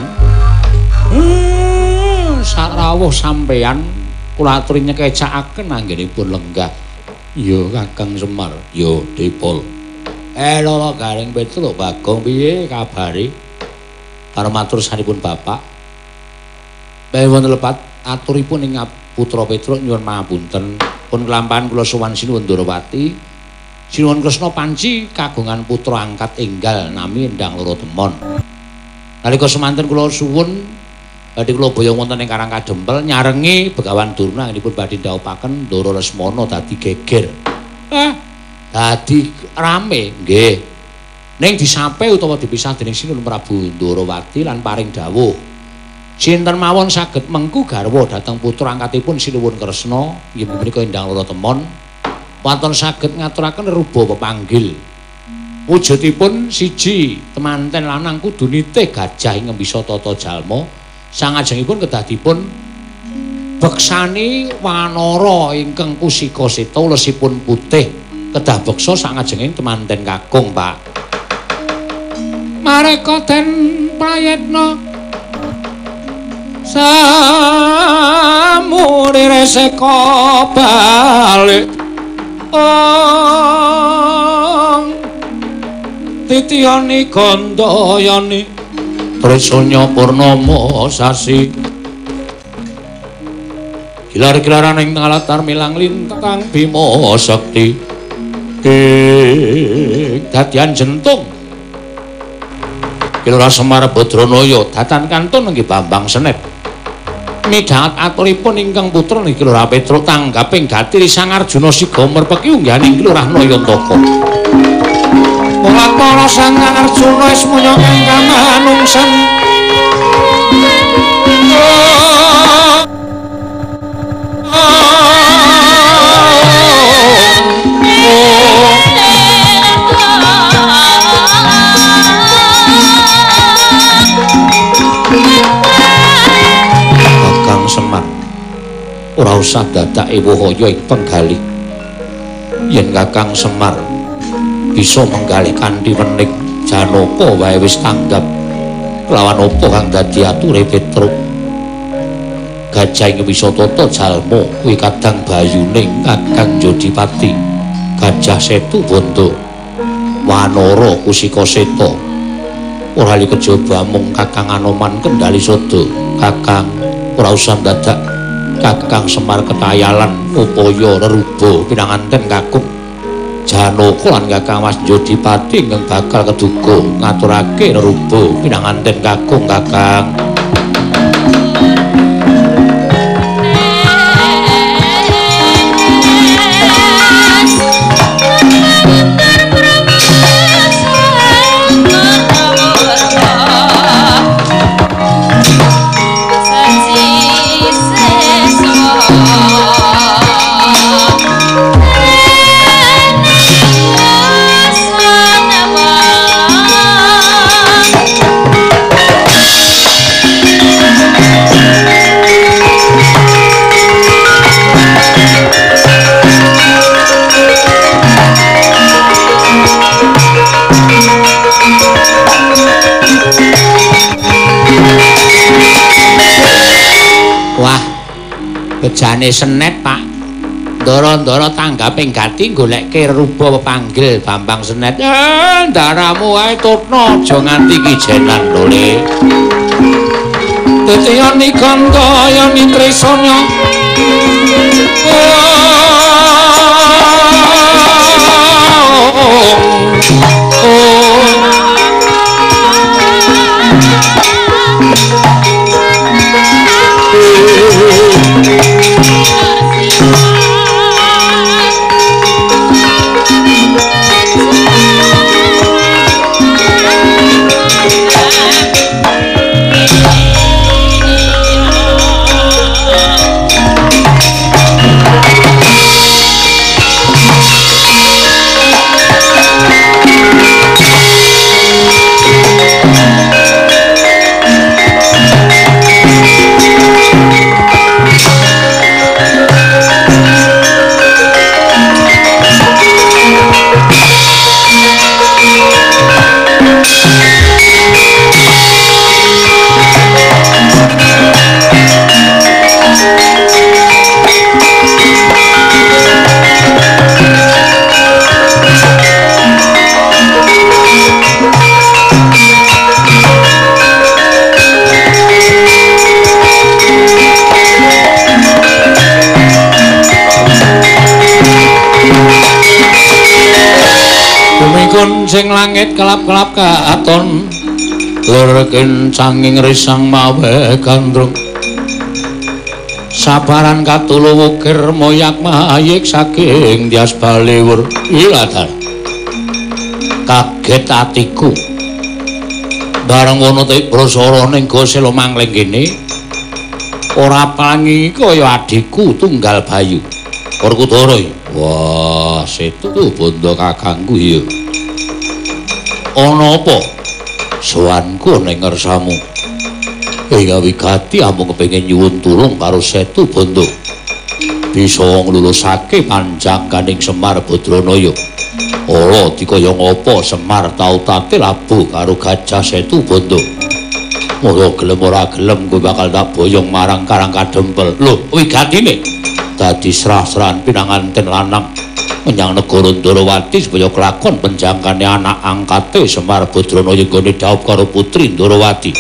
Hmm, sak rawuh sampean kula aturi nyekecakaken anggenipun lenggah. Yo Kakang Semar, yo Dipol. Eh loro Gareng Petruk Bagong piye kabare? Karo matur sanipun Bapak. Bae wonten lepat aturipun ing Putra Petruk nyuwun pangapunten. Pun kelampahan kula sowan Sinuwun Ndorowati. Sinuwun Kresna Panci kagungan putra angkat enggal nami Endang Loro Demon. Nalika semanten kula suwun badhe kula boyong wonten ing Karang Kadempel nyarengi Begawan Durna nggih badhe ndhawuhaken Ndara Lesmana dadi geger. Eh, dadi rame nggih. Ning disape utawa dipisah dening Sinuwun Prabu Ndorowati lan paring dawuh sinten mawon saged mengku garwa dhateng putra angkatipun Sinuwun Kresna inggih punika Endang Loro Demon. Wonten saged ngaturaken ruba pepanggil. Wujudipun siji temanten lanang kudu nitih gajah ing ngembisa tata jalma Sangajengipun kedah dipun beksani wanara ingkang kusika seta lesipun putih kedah beksa sangajenging temanten kakung Pak. Mareka den prayetna samurire seka balik ong titiyani gandayani tresna purnama sasi gilar-gilaran ing ngalatar milang lintang Bima Sakti ing dadian jentung Kilora Semar Badranaya datan kantun nggih Bambang Senet midhanget aturipun ingkang putra niki Kilora Petruk tanggaping Gatiri Sang Arjuna Siga merpeki unggahaning Kilora Nayantaka Mula para Sang Arjuna wis munya ingkang manungsan Kakang Semar ora usah dadake wahaya ing penggalih yen Kakang Semar bisa menggalih kanthi wening Janaka wae wis tanggap kelawan apa kang dadi ature Petruk Gajah ing Wisatata jalma kuwi kadang bayuning Kakang Jodipati Gajah Setu Bondo Wanara Kusika Seta ora li kejaba mung Kakang Anoman Kendali Sada Kakang ora usah dadak Kakang Semar ketayalan upaya reruba pinanganten kakung Janaka lan Kakang Mas Jodipati ingkang bakal keduga ngaturake reruba pinanganten kakung Kakang Bejane Senet Pak ndara-ndara tanggaping Gati goleke rupa pepanggil Bambang Senet eh ndaramu wae tutna aja nganti kijenan lho Le Tetiyani gandayani tresna sing langit kelap-kelap katon lur kencanging risang mawe gandrung sabaran katulu wukir moyak mayik saking dias baliwur iladar kaget atiku bareng ngono tik brasara ning goselo mangling kene ora pangi kaya adikku tunggal bayu Werkudara wah Setu Bondo kakangku ya ana apa sowanku ning ngersamu Ing wigati amung kepengin nyuwun tulung karo Setu Bondo. Bisa nglulusake panjangkaning Semar Badranaya. Ora dikaya ngapa Semar tau tate labuh karo Gajah Setu Bondo. Ora gelem ora gelem kowe bakal tak boyong marang Karang Kadempel. Lho, wigatine dadi serah-serahan pinanganten lanang menyang negara Ndarawati supaya kelakon penjangkane anak angkate Semar Badranaya gone dhaup karo putri Ndarawati.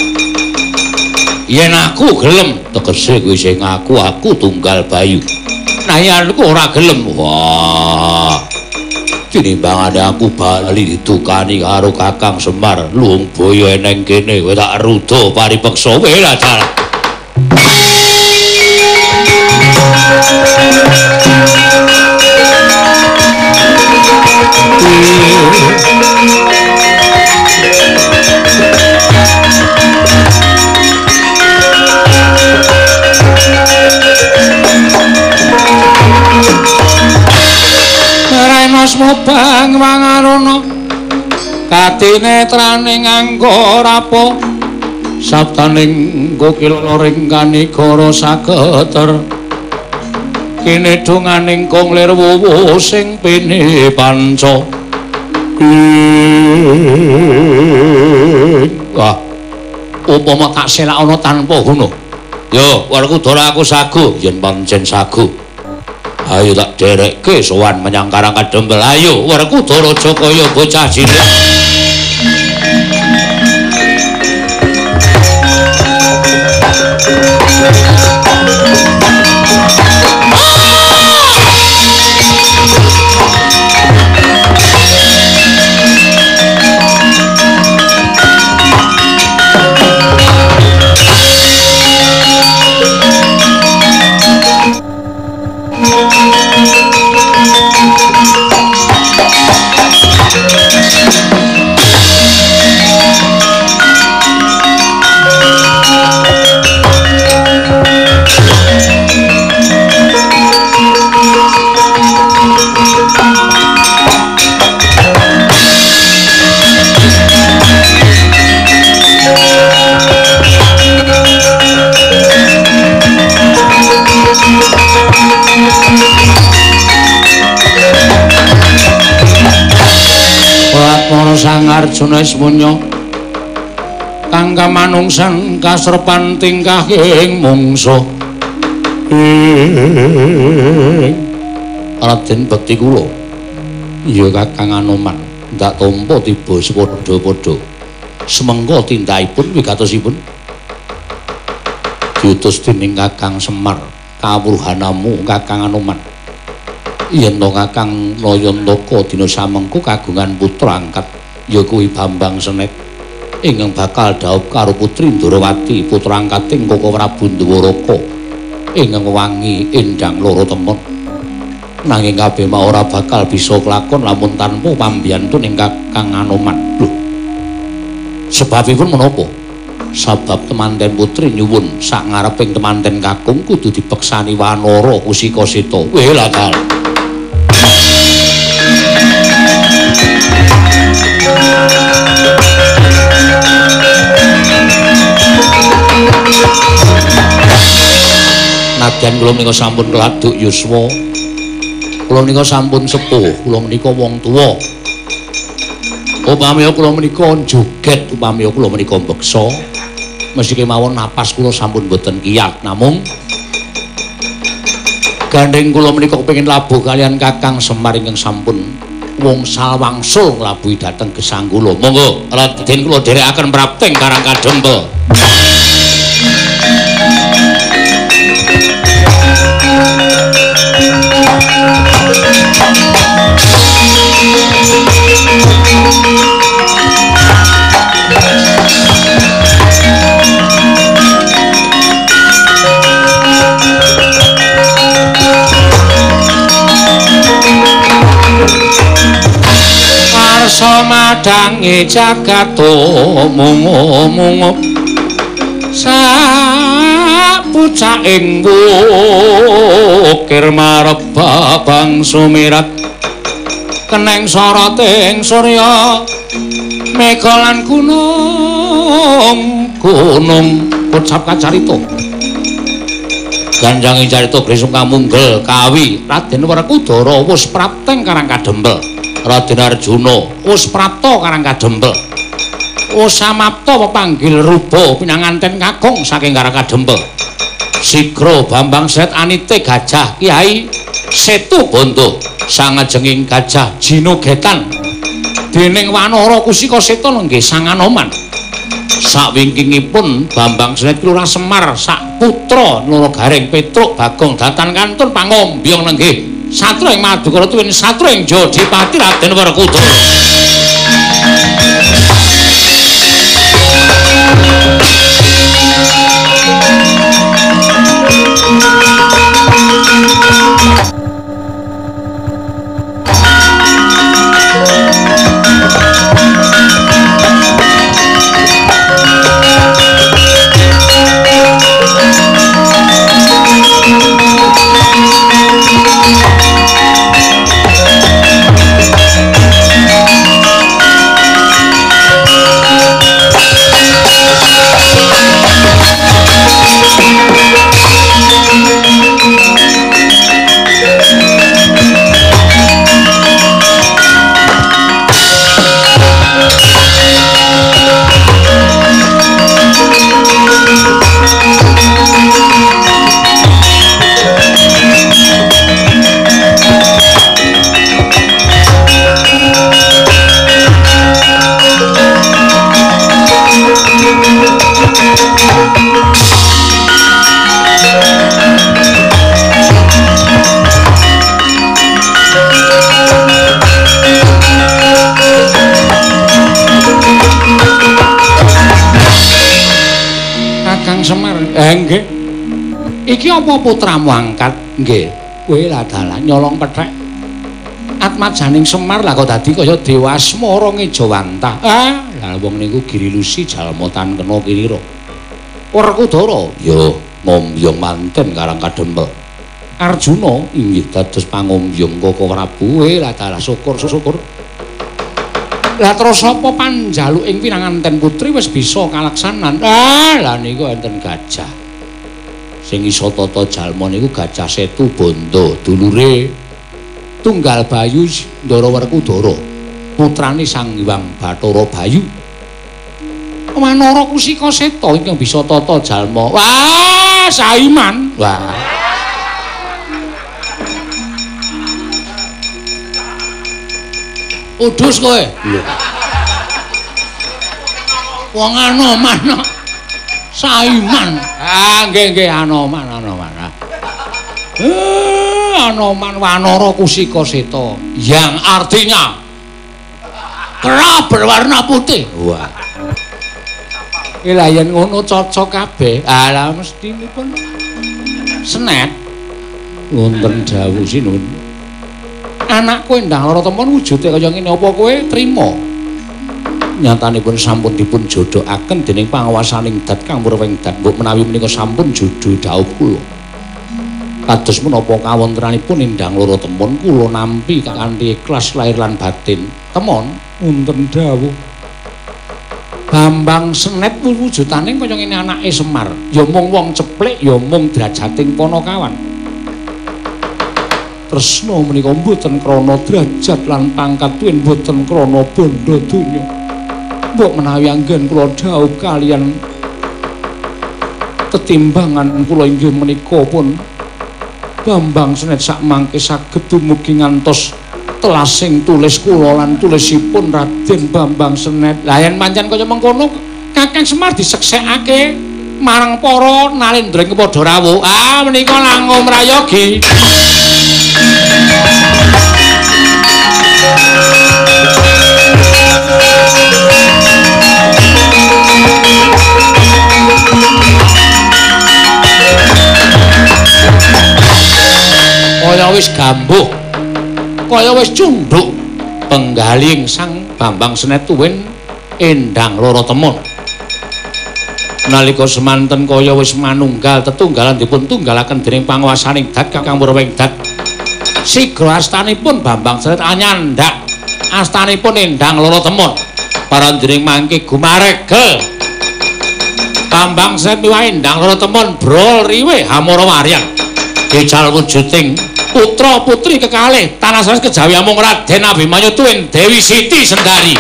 Yen aku gelem, tegese kowe sing ngaku aku tunggal bayu. Nah yen aku ora gelem, wah. Tinimbangane aku bali ditukani karo Kakang Semar, Luhung Boyo eneng kene, kowe tak ruda paripeksa wae lah dalan. Mas mubang mangarono katinetrane nganggo rapo sabdaning kokil ring kanigara sageter kene donganing konglir wuwu sing pene panca wah upama tak selak ana tanpa guna yo Werkudara aku sagu yen pancen sagu. Ayo tak derekke sowan menyang Karang Kadempel. Ayo Werkudara Jakaya bocah cilik. Sang Arjuna Ismunya kang kamanungsan kasrepan tingkahing mungsuh Raden bekti kula ya Kakang Anoman ndak tampa tiba sepadha-padha semengko tindakipun wigatosipun diutus dening Kakang Semar kawruhanamu Kakang Anoman yen to Kakang Nayantaka dina samengko kagungan putra angkat ya kuwi Bambang Senet ingkang bakal dhaup karo putri Ndarawati putra angkating Koko Prabu Dwaraka ingkang wangi endang loro temon nanging kabeh mau ora bakal bisa kelakon lamun tanpa pambiyantun ing Kakang Anoman. Lho sebabipun menapa? Sabab temanten putri nyuwun sak ngareping temanten kakung kudu dipeksani Wanara Kusika Seta. Weh lah kal nadyan kula menika sampun keladuk yuswa kula menika sampun sepuh kula menika wong tuwa upami kula menika joget upami kula menika beksa mesti kemawon napas kula sampun boten kiyat namung gandeng kula menika kepengin labuh kalian Kakang Semar ingkang sampun wangsul wangsul nglabuhi dhateng gesang kula. Monggo Raden kula dherekaken prapting Karang Kadempel. Arsa madangi jagato mungu-mungu sapucaking wukir marep babang sumirat keneng soroting surya mega lan gunung gunung ucap kacarita ganjanging carita Grisung kamunggel kawi Raden Werkudara wis prapteng karang kadempel Raden Arjuna wis prapta karang kadempel wis samapta pepanggil ruba pinanganten kakung saking karang kadempel sigra Bambang Sret Anite Gajah Kyai Setu Bondo sangajenging Gajah Jinogetan dening Wanara Kusika Seta lenggih sang Anoman sakwingkingipun Bambang Sret Lurah Semar sak putra Nara Garing Petruk Bagong Datan kantun pangombyong lenggih satra ing Madukara tuwin satra ing Jodipati Raden Werkudara nggih. Iki apa putramu angkat? Nggih. Kowe lah dalan nyolong pethek. Atmajaning Semar lah kok dadi kaya Dewa Asmara Ngejawantah. Ah, lah wong niku Girilusi jalma tan kena kirira. Werkudara, ya ngombyong manten karang kadempel. Arjuna inggih dados pangombyong Koko Prabu. Kowe lah dalah syukur-syukur. Lah terus apa panjaluking pinanganten putri wis bisa kalaksanan. Ah, lah niku enten Gajah. Sing iso tata jalma niku Gajah Setu Bondo, dulure Tunggal Bayu Ndara Werkudara, putrane Sang Hyang Bathara Bayu. Wanara Kusika Seta ingkang bisa tata jalma. Wah, saiman. Wah. Udus kowe. Lho. Wong Anoman. Saiman. Ah, nggih nggih Anoman, Anoman. Eh, Anoman Wanara Kusika Seta yang artinya kera berwarna putih. Wah. Lah yen ngono cocok kabeh. Ah, lah mestinipun senet. Wonten dawuh sinun. Anakku endang lara temen wujude kaya ngene apa kowe trima? Nyatanipun sampun dipun jodohaken dening panguwasaning dat kang murweng dat mbok menawi menika sampun jodoh dawuh kula. Kados menapa kawontenanipun endang lara temen kula nampi kanthi ikhlas lahir lan batin. Temon wonten dawuh Bambang Senet wujudane kaya ngene anake Semar. Ya mung wong ceplek ya mung drajating Panakawan. Tresna menika mboten krana derajat lan pangkat tuwin mboten krana bondo donya. Mbok menawi anggen kula dhawuh kaliyan tetimbangan kula inggih menika pun Bambang Senet sak mangke saged dumugi ngantos telasing tulis kula lan tulisipun Raden Bambang Senet. Lah yen pancen kaya mengkono Kakang Semar diseksekake marang para nalendring kepada rawuh. Ah menika langkung mrayogi. Kaya wis gambuh, kaya wis cundhuk penggaling Sang Bambang Senet tuwin endang lara temon. Nalika semanten kaya wis manunggal tetunggalan dipun tunggalaken dening panguwasaning dat Kakang Murweng Dat sigra astanipun Bambang Sret anyandak astanipun Endang Loro Temon parandening mangke gumaregel Bambang Sret miwah Endang Loro Temon brol riwe hamara waryang ical wujuding putra putri kekalih tanah sanes kejawi amung Raden Abimanyu tuwin Dewi Siti Sendari.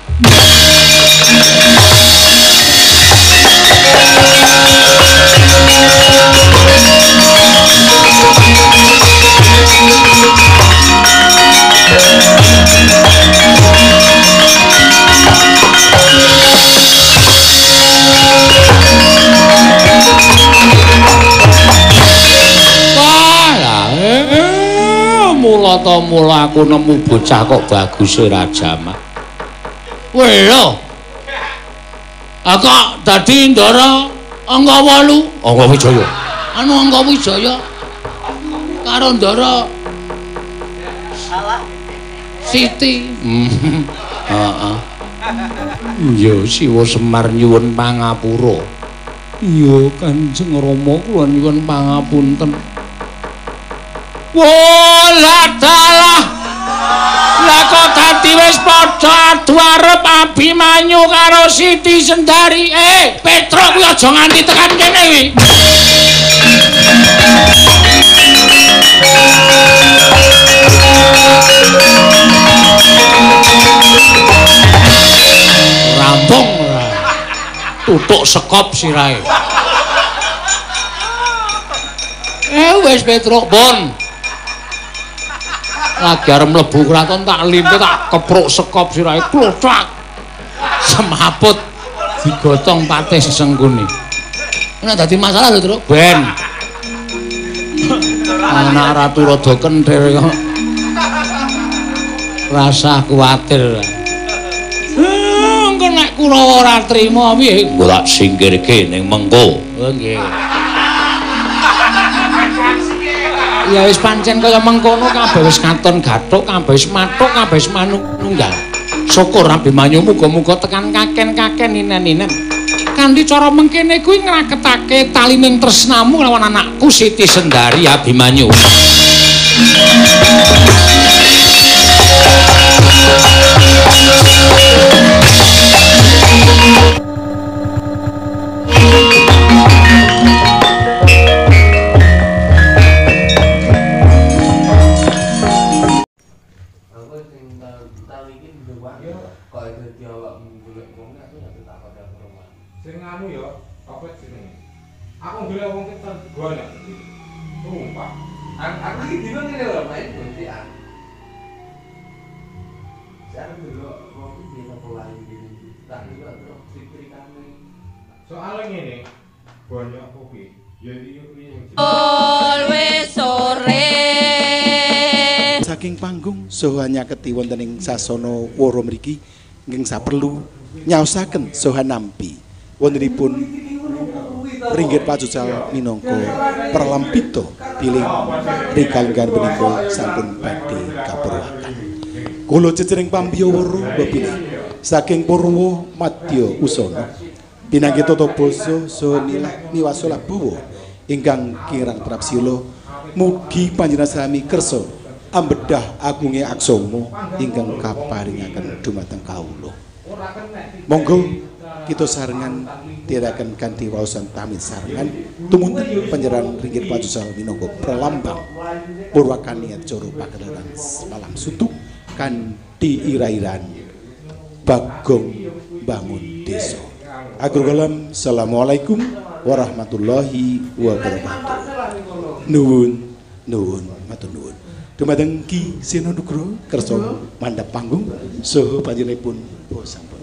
Mula ta mula aku nemu bocah kok bagus ora jamak. Weh lho. Aku dadi ndara angka wolu, Angka Wijaya. Anu Angka Wijaya karo ndara Siti. Heeh. Ya Siwa Semar nyuwun pangapura. Ya Kanjeng Rama kula nyuwun pangapunten. Wala dalah lah kok dadi wis padha adu arep Abimanyu karo Siti Sendari. Eh Petro kuwi aja nganti tekan kene kuwi. Rampung ora tutuk sekop sirahe. Eh wis Petro bon lagi arep mlebu kraton tak limpe tak kepruk sekop sirahe klothak semaput digotong patih sesengkune. Nek dadi masalah lho, Tru. Ben. Anak ratu rada kenthir kok. Rasa kuwatir. Engko nek Kurawa ora trima piye? Engko tak singkirke ning mengko. Oh nggih. Ya wis pancen kaya mengkono kabeh wis katon gathuk, kabeh wis mathuk, kabeh wis manunggal. Syukur Abimanyu muga-muga tekan kaken-kaken inen-inen. Kanthi cara mengkene kuwi ngraketake talining tresnamu lawan anakku Siti Sendari Abimanyu. Sing anu ya, apa jenenge? Aku golek wong keton golek. Sumpah. Aku iki dino ngene lho, main gontian. Saya dulu wong iki bisa pola iki. Tak juga terus ditrikane. Soale ngene, banyak kopi. Ya iki kuwi Always sore. Saking panggung saha nyaketi wonten ing sasana wara mriki nggih saperlu nyaosaken saha nampi wontenipun ringgit pacucal minangka perlampito piling rikalenggan menika sampun badhe kapurwakan. Kula cecering pambiyawara bepilih saking Purwa Madya Usana pinanggih tata basa saha niwasa labawa ingkang kirang prapsila mugi panjenengan sami kersa ambedah agunge aksama ingkang kaparingaken dumateng kawula. Monggo kita sarengan tiraken kanthi waosan tamit sarengan tumunten panjenengan ringgit pacucal minangka pralambang purwakani acara pagelaran malam suntuk kanthi ira-iran Bagong Bangun Desa. Agur kalam, assalamualaikum warahmatullahi wabarakatuh. Nuwun nuwun matur nuwun. Dumateng Ki Sena Nugroho kersa mandhap panggung saha panjenenganipun sampun.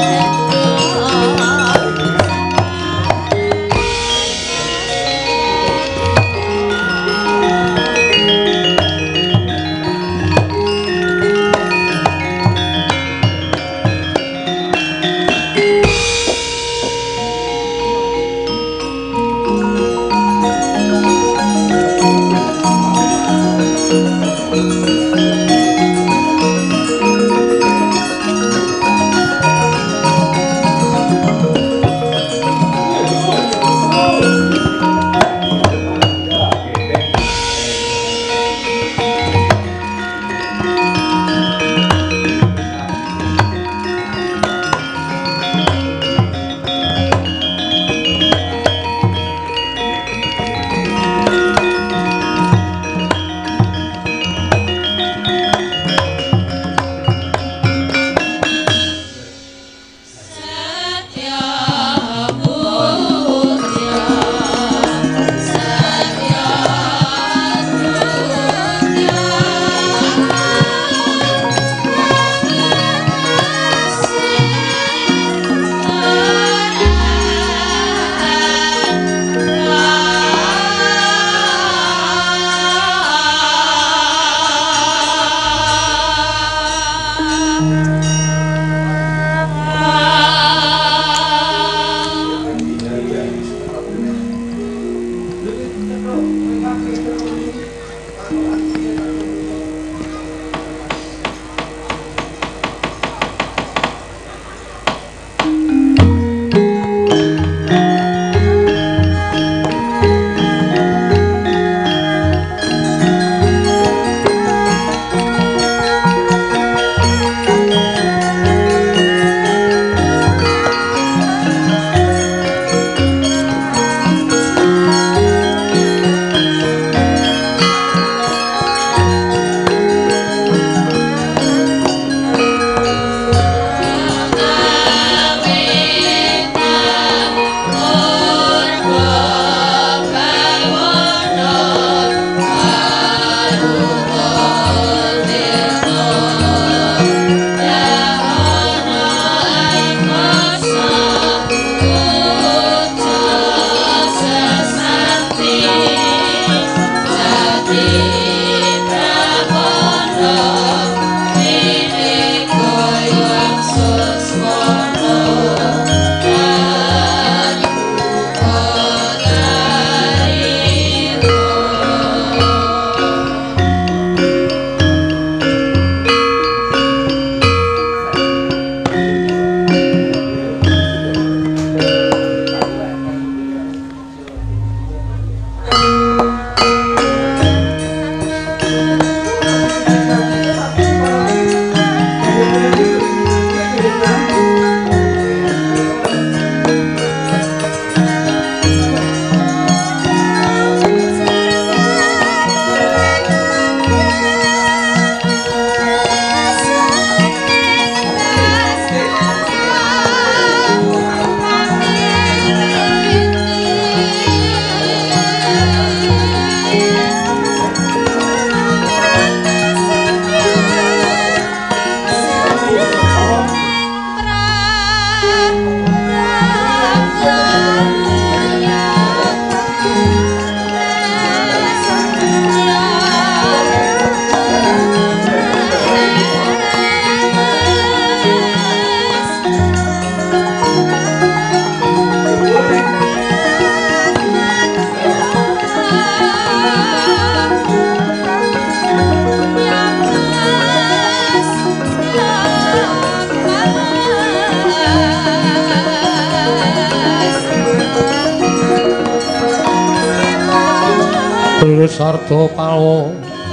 Sarta palo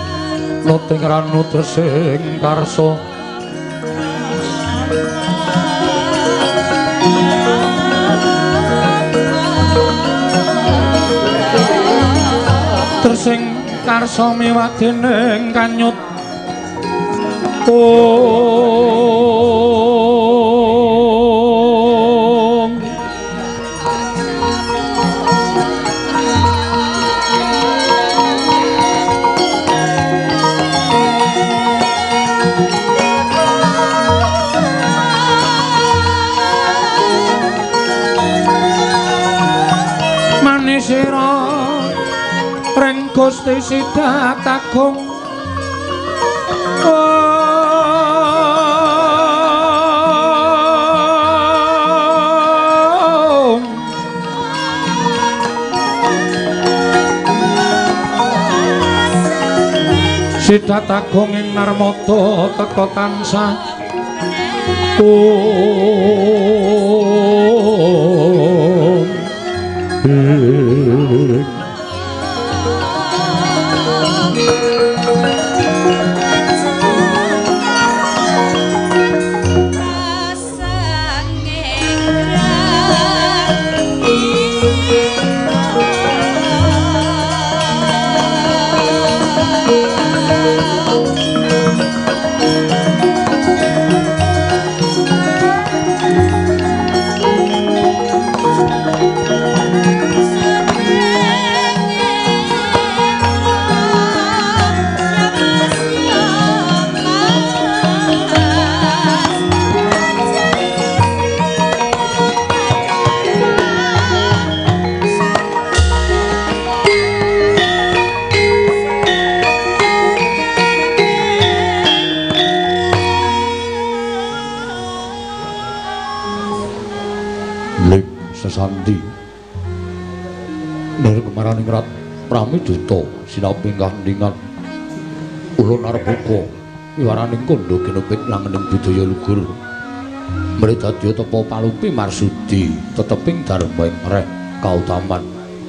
nuting ranu tresing karsa tresing karsa miwah dening kanyut sira ring Gusti Sidat Agung Sidat Agung ing narmata teka tansah Om Sandi ner kemaraning rat Pramiduta sinapi kandhingan ulun arep buka iwaraning kandha genepit langening budaya lugur mrih dadi tepa palupi marsudi teteping dharma ing mereh kautaman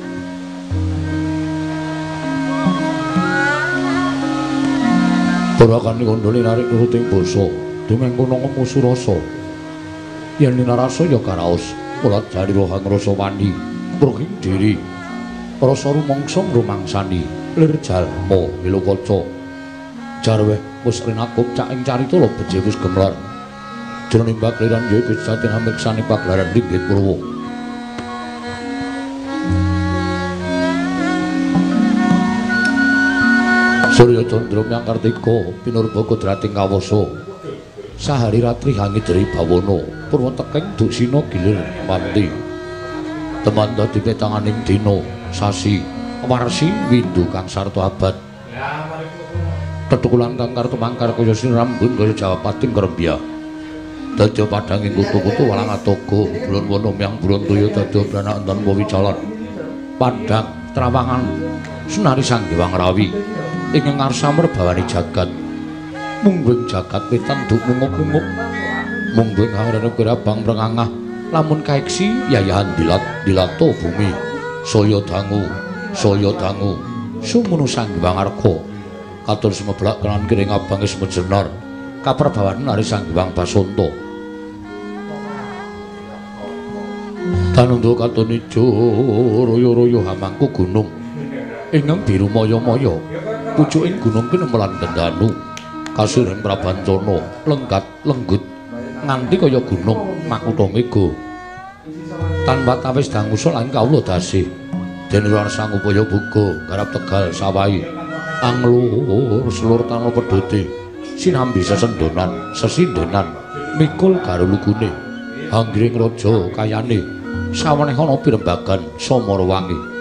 Purakane kandhane narik nuruting basa dumeng kono musuh rasa yen ninarasa ya karaos Mula jari rohang rasa wani mrunging diri rasa rumangsa rumangsani lir jalma milokaca jarweh wis rinakup cak ing carita lho beje wis gemlar jroning bakliran ya iku saten amiksane pagelaran Ringgit Purwa Surya Candra Myang Kartika pinurba kodrating kawasa sahari ratri hangit dari bawana purwa tekeng duksina gilir manti teman dadi petanganing dina sasi warsi windu kang sarta abad tetukulan kang kartu mangkar kaya sinrambun kaya jawapating kerembya dadi padhanging kutu-kutu walang atoga bulan wana myang bulan toya dadi anak tanpa wicalan padhang trawangan sunari sang Hyang Rawi ingkang ngarsa merbawani jagat mungguing jagat wetan duk munguk-munguk mungguing hangrene gerabang rengangah lamun kaeksi yayahan dilat dilato bumi saya dangu saya dangu sumunu sang Hyang Arga katur sumeblak kelan kiring abang semejenar kaprabawan nari sang Hyang Basanta tanundha katon ijo royo-royo hamangku gunung ingkang biru maya-maya pucuking gunung kinemelan kendanu kasiring Prabancana lenggat lenggut nganti kaya gunung makutha mega tanpa tawis dangusa lan kawula dasih denira sang upaya buka garap tegal sawahi anglur selur tanah pedhote sinambi sesendonan sesindenan mikul garulugune anggring raja kayane saweneh ana pirembagan Samarawangi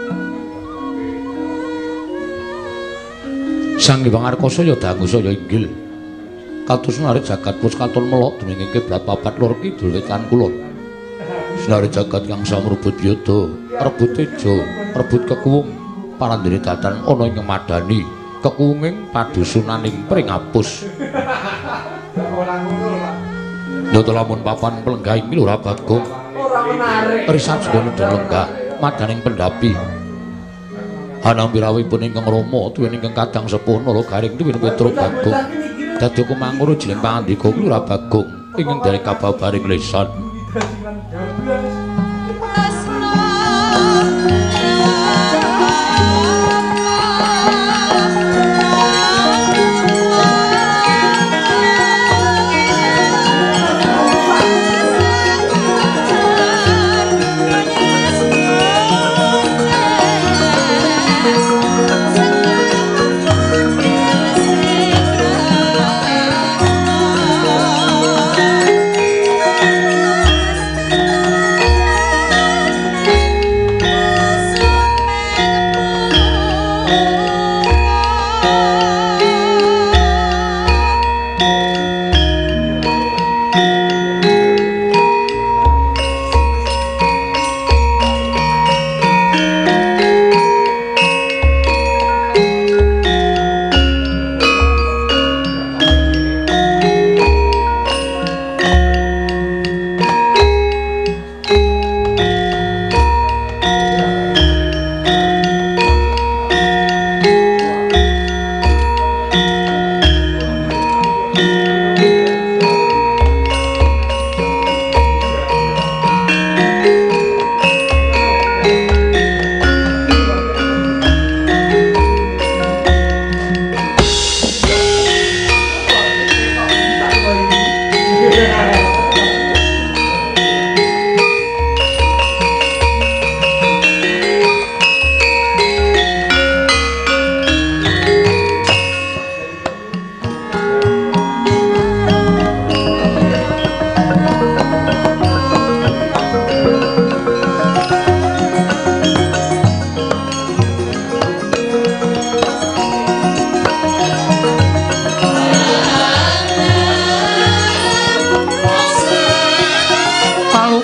Sang Hyang Arkasa ya dangu saya inggil kados nari jagat wis katon melok dening kiblat papat lor kidul wetan kulon sinari jagat kang samrebut yada rebut teja rebut kekuwung parandene datan ana ing madani kekuwunging padusunaning pringapus Nyoto lamun papan pelenggah iki lho ora Bagong risat segone lenggah madaning pendapi Hanang birawipun ingkang Rama tuwin ingkang kadang sepuh nara garing tuwin Petruk Bagong dadi kumanguru jiling pangandika kuwi ora Bagong ingkang dereng kababaring lesan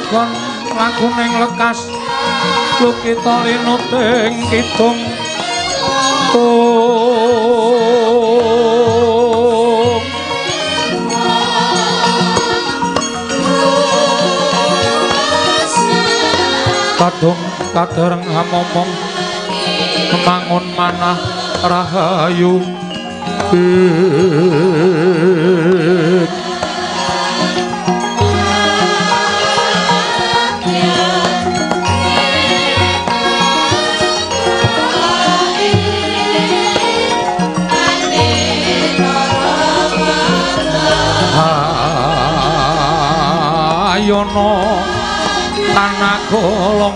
kon lakuning lekas lukita linuting kidung tung kadung kadereng hamomong mangun manah rahayu ayono tanah golong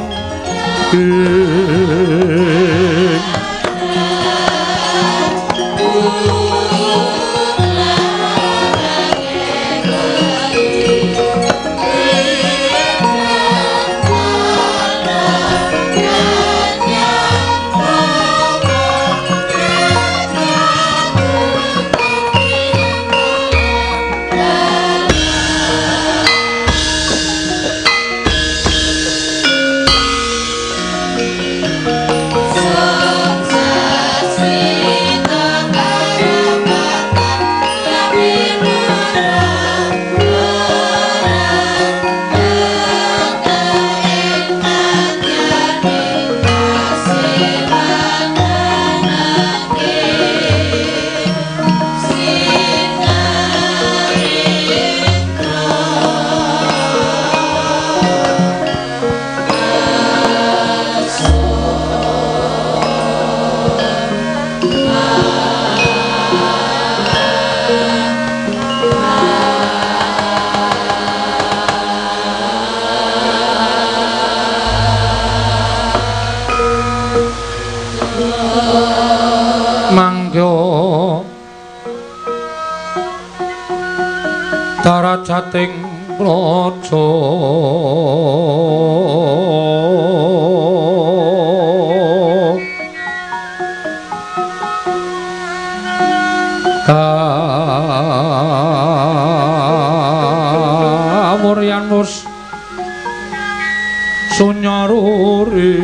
darajating raja kawuryan wus sunyaruri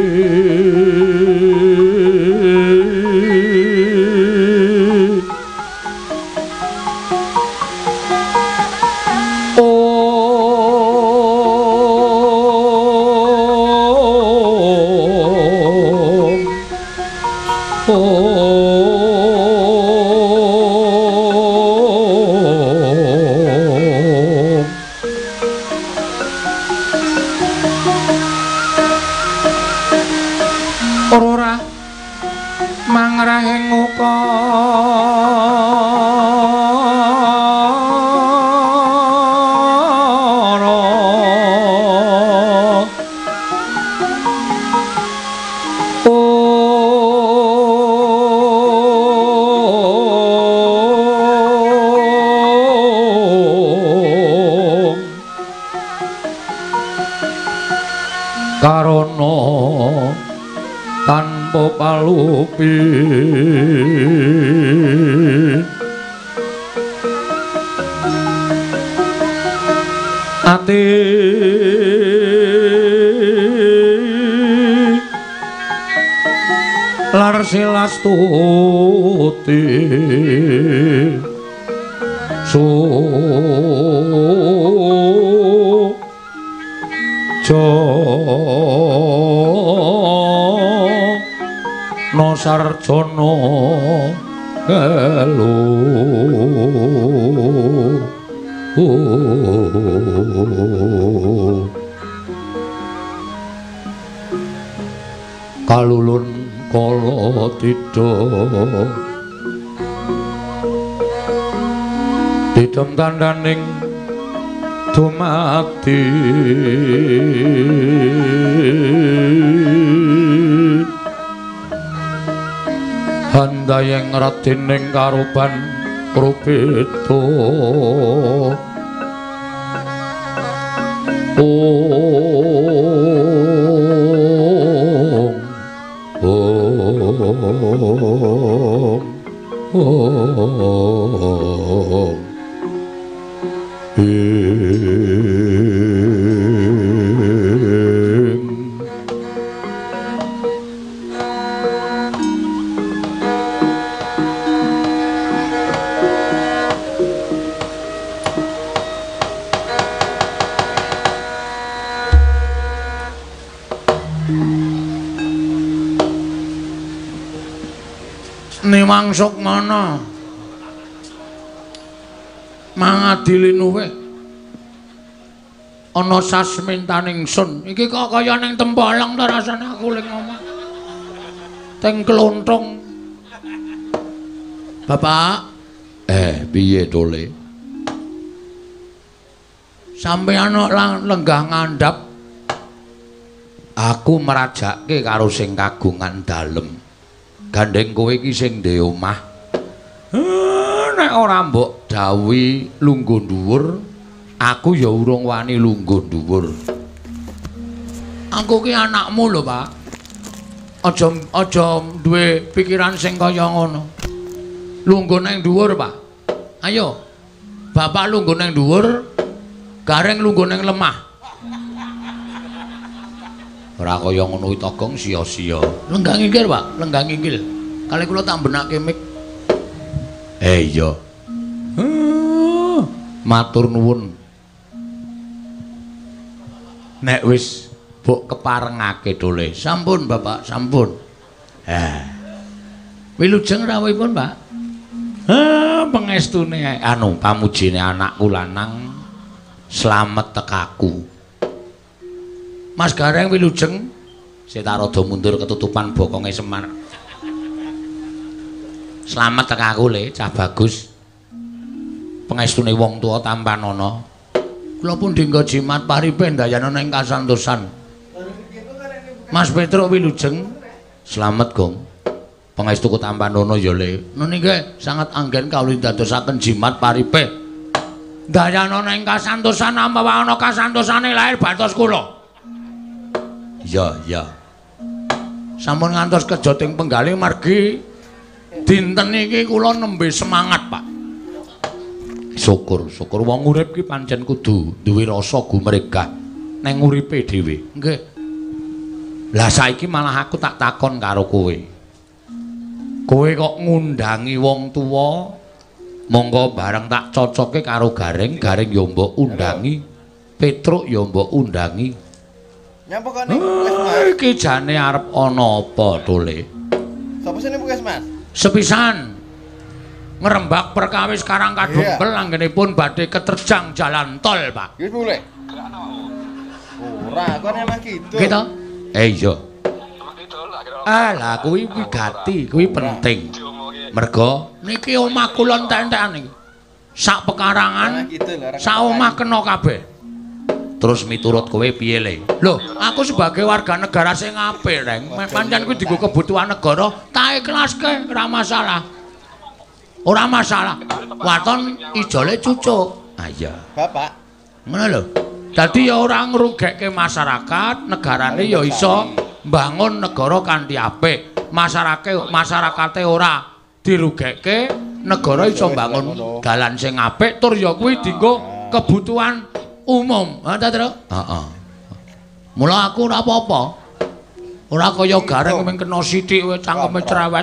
karono tanpa palupi ati lar silastuti su no sarjana kelu kalulun kala tida didem tandaning dumati handayeng ratining karuban prupeta om om om Niwang Sukmana mangadili nuwe ana sasmintaning sun iki kok kaya ning Tembalang ta rasane aku ling omah teng Klonthong. Bapak eh piye tole sampeyan lenggah ngandhap aku merajake karo sing kagungan dalem gandeng kowe iki sing ndhe omah. Nek ora mbok dawuhi lungguh dhuwur, aku ya urung wani lungguh dhuwur. Aku ki anakmu lho, Pak. Aja aja duwe pikiran sing kaya ngono. Lungguh nang dhuwur, Pak. Ayo. Bapak lungguh nang dhuwur, gareng lungguh nang lemah. Ora kaya ngono iki togong sia-sia. Lenggah ngingkil, Pak, lenggah ngingkil. Kali kula tak benake mik. Eh iya. Uh, matur nuwun. Nek wis mbok keparengake dole. Sampun, Bapak, sampun. Eh. Wilujeng rawuhipun, Pak. Ah, pangestune anu pamujine anakku lanang slamet tekaku. Mas Gareng wilujeng seta rada mundur ketutupan bokonge Semar. Slamet tekaku le, cah bagus. Pangestune wong tuwa tampanana. Kula pun dinggo jimat paripe ndayana ing kasantosan. Mas Petruk wilujeng slamet, Gong. Pangestu tampanana ya le. Niki sangat anggen kawula dadosaken jimat paripe. Ndayana ing kasantosan ampawa ana kasantosane lair batos kula. Iya, iya. Sampun ngantos kejoting penggalih margi dinten iki kula nembe semangat, Pak. Syukur, syukur wong urip ki pancen kudu duwe rasa gumregah neng uripe dhewe. Nggih. Lah saiki malah aku tak takon karo kowe. Kowe kok ngundangi wong tuwa, monggo bareng tak cocoke karo Gareng, Gareng ya mbok undangi, Petruk ya mbok undangi. Nyapa kene Puskesmas? Iki jane arep ana apa, Tole? Sapa sing Puskesmas? Sepisan ngrembak perkawis Karang Kadompel anggenipun badhe keterjang jalan tol, Pak. Wis mulai. Ora, kok emang gitu. Gitu. Eh iya. Alah kuwi wigati, kuwi penting. Mergo niki omah kula entek-entekan iki. Sak pekarangan, sak omah kena kabeh. Terus miturut kowe piye le? Lho, aku sebagai warga negara sing apik, Reng. Pancen kuwi dienggo kebutuhan negara, tak ikhlaske, ora masalah. Ora masalah. Waton ijole cucuk. Ah iya. Bapak. Ngono lho. Dadi ya ora ngrugekke masyarakat, negarane ya iso mbangun negara kanthi apik. Masyarakat masyarakate ora dirugekke, negara iso mbangun dalan sing apik tur ya kuwi dienggo kebutuhan umum. Ha ta, Tru? Heeh. Mula aku ora apa-apa. Ora kaya Gareng mung kena sithik wae cangkeme cerewet.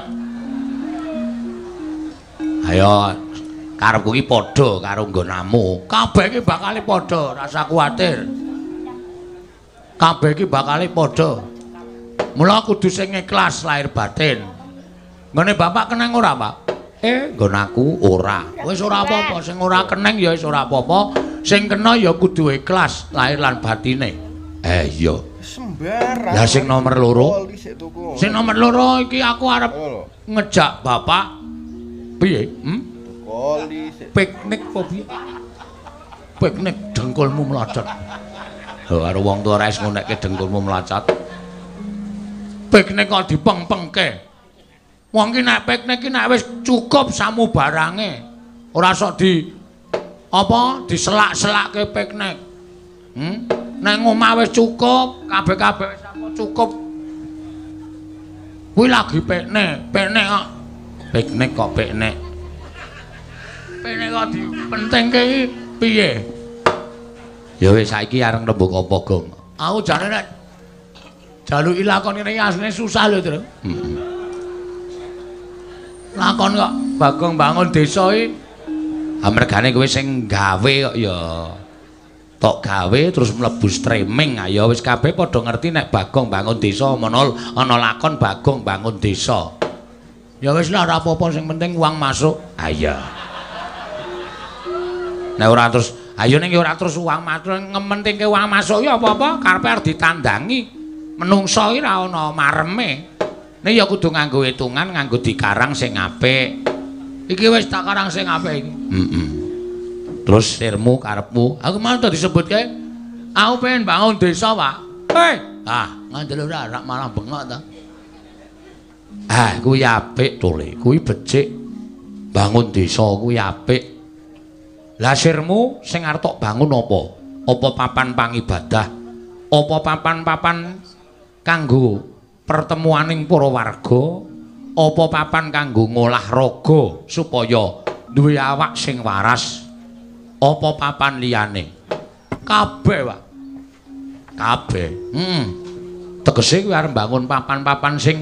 Ayo karepku iki padha karo nggonamu. Kabeh iki bakal padha, ora usah kuwatir. Kabeh iki bakal padha. Mula kudu sing ikhlas lahir batin. Nggone Bapak keneng ora, Pak? Eh, nggonaku ora. Wis ora apa-apa, sing ora keneng ya wis ora apa-apa. Sing kena ya kudu ikhlas lahir lan batine. Eh iya. Sembarang. Lah sing nomor loro. Sing nomor loro iki aku arep ngejak Bapak piye? Hmm? Piknik apa piye? Piknik dengkulmu mlacet. Lho karo wong tuwa ora is ngonekke dengkulmu mlacet. Piknik kok dipeng-pengke. Wong ki nek piknik ki nek wis cukup samu barange. Ora sok di apa diselak-selakke piknik. Hmm? Nang omah wis cukup, kabeh-kabeh wis cukup. Kuwi lagi piknik, piknik kok piknik kok piknik. Piknik kok dipentingke iki piye? Ya wis saiki areng rembug apa, Gong? Aku jane nek jaluki lakon ngene asline susah lho, Tru. Heeh. Lakon kok Bagong bangun desa iki amargane kowe sing gawe kok ya. tok gawe terus mlebu streaming. Ayo wis kabeh padha ngerti nek Bagong bangun desa ana ana lakon Bagong bangun desa. Ya wis lah ora apa-apa sing penting uang masuk. Ha iya. Nek ora terus ayo ning ora terus uang masuk ngementingke uang masuk ya apa-apa karepe arep ditandangi. Menungso iki ora ana mareme. Nek ya kudu nganggo hitungan, nganggo dikarang sing apik. Iki wis tak karang sing apik iki. Heeh. Terus sirmu karepmu, aku mau tadi disebutke. Aku pengen bangun desa, Pak. Hei, ah, ngandel ora rak malah bengok ta. Ah, kuwi apik to, Le. Kuwi becik. Bangun desa kuwi apik. Lah sirmu sing arep tok bangun apa? Apa papan pangibadah? Apa papan-papan kanggo pertemuaning para warga? Apa papan kanggo ngolah raga supaya duwe awak sing waras? Apa papan liyane? Kabeh, Pak. Kabeh. Hmm. Tegese kuwi arep mbangun papan-papan sing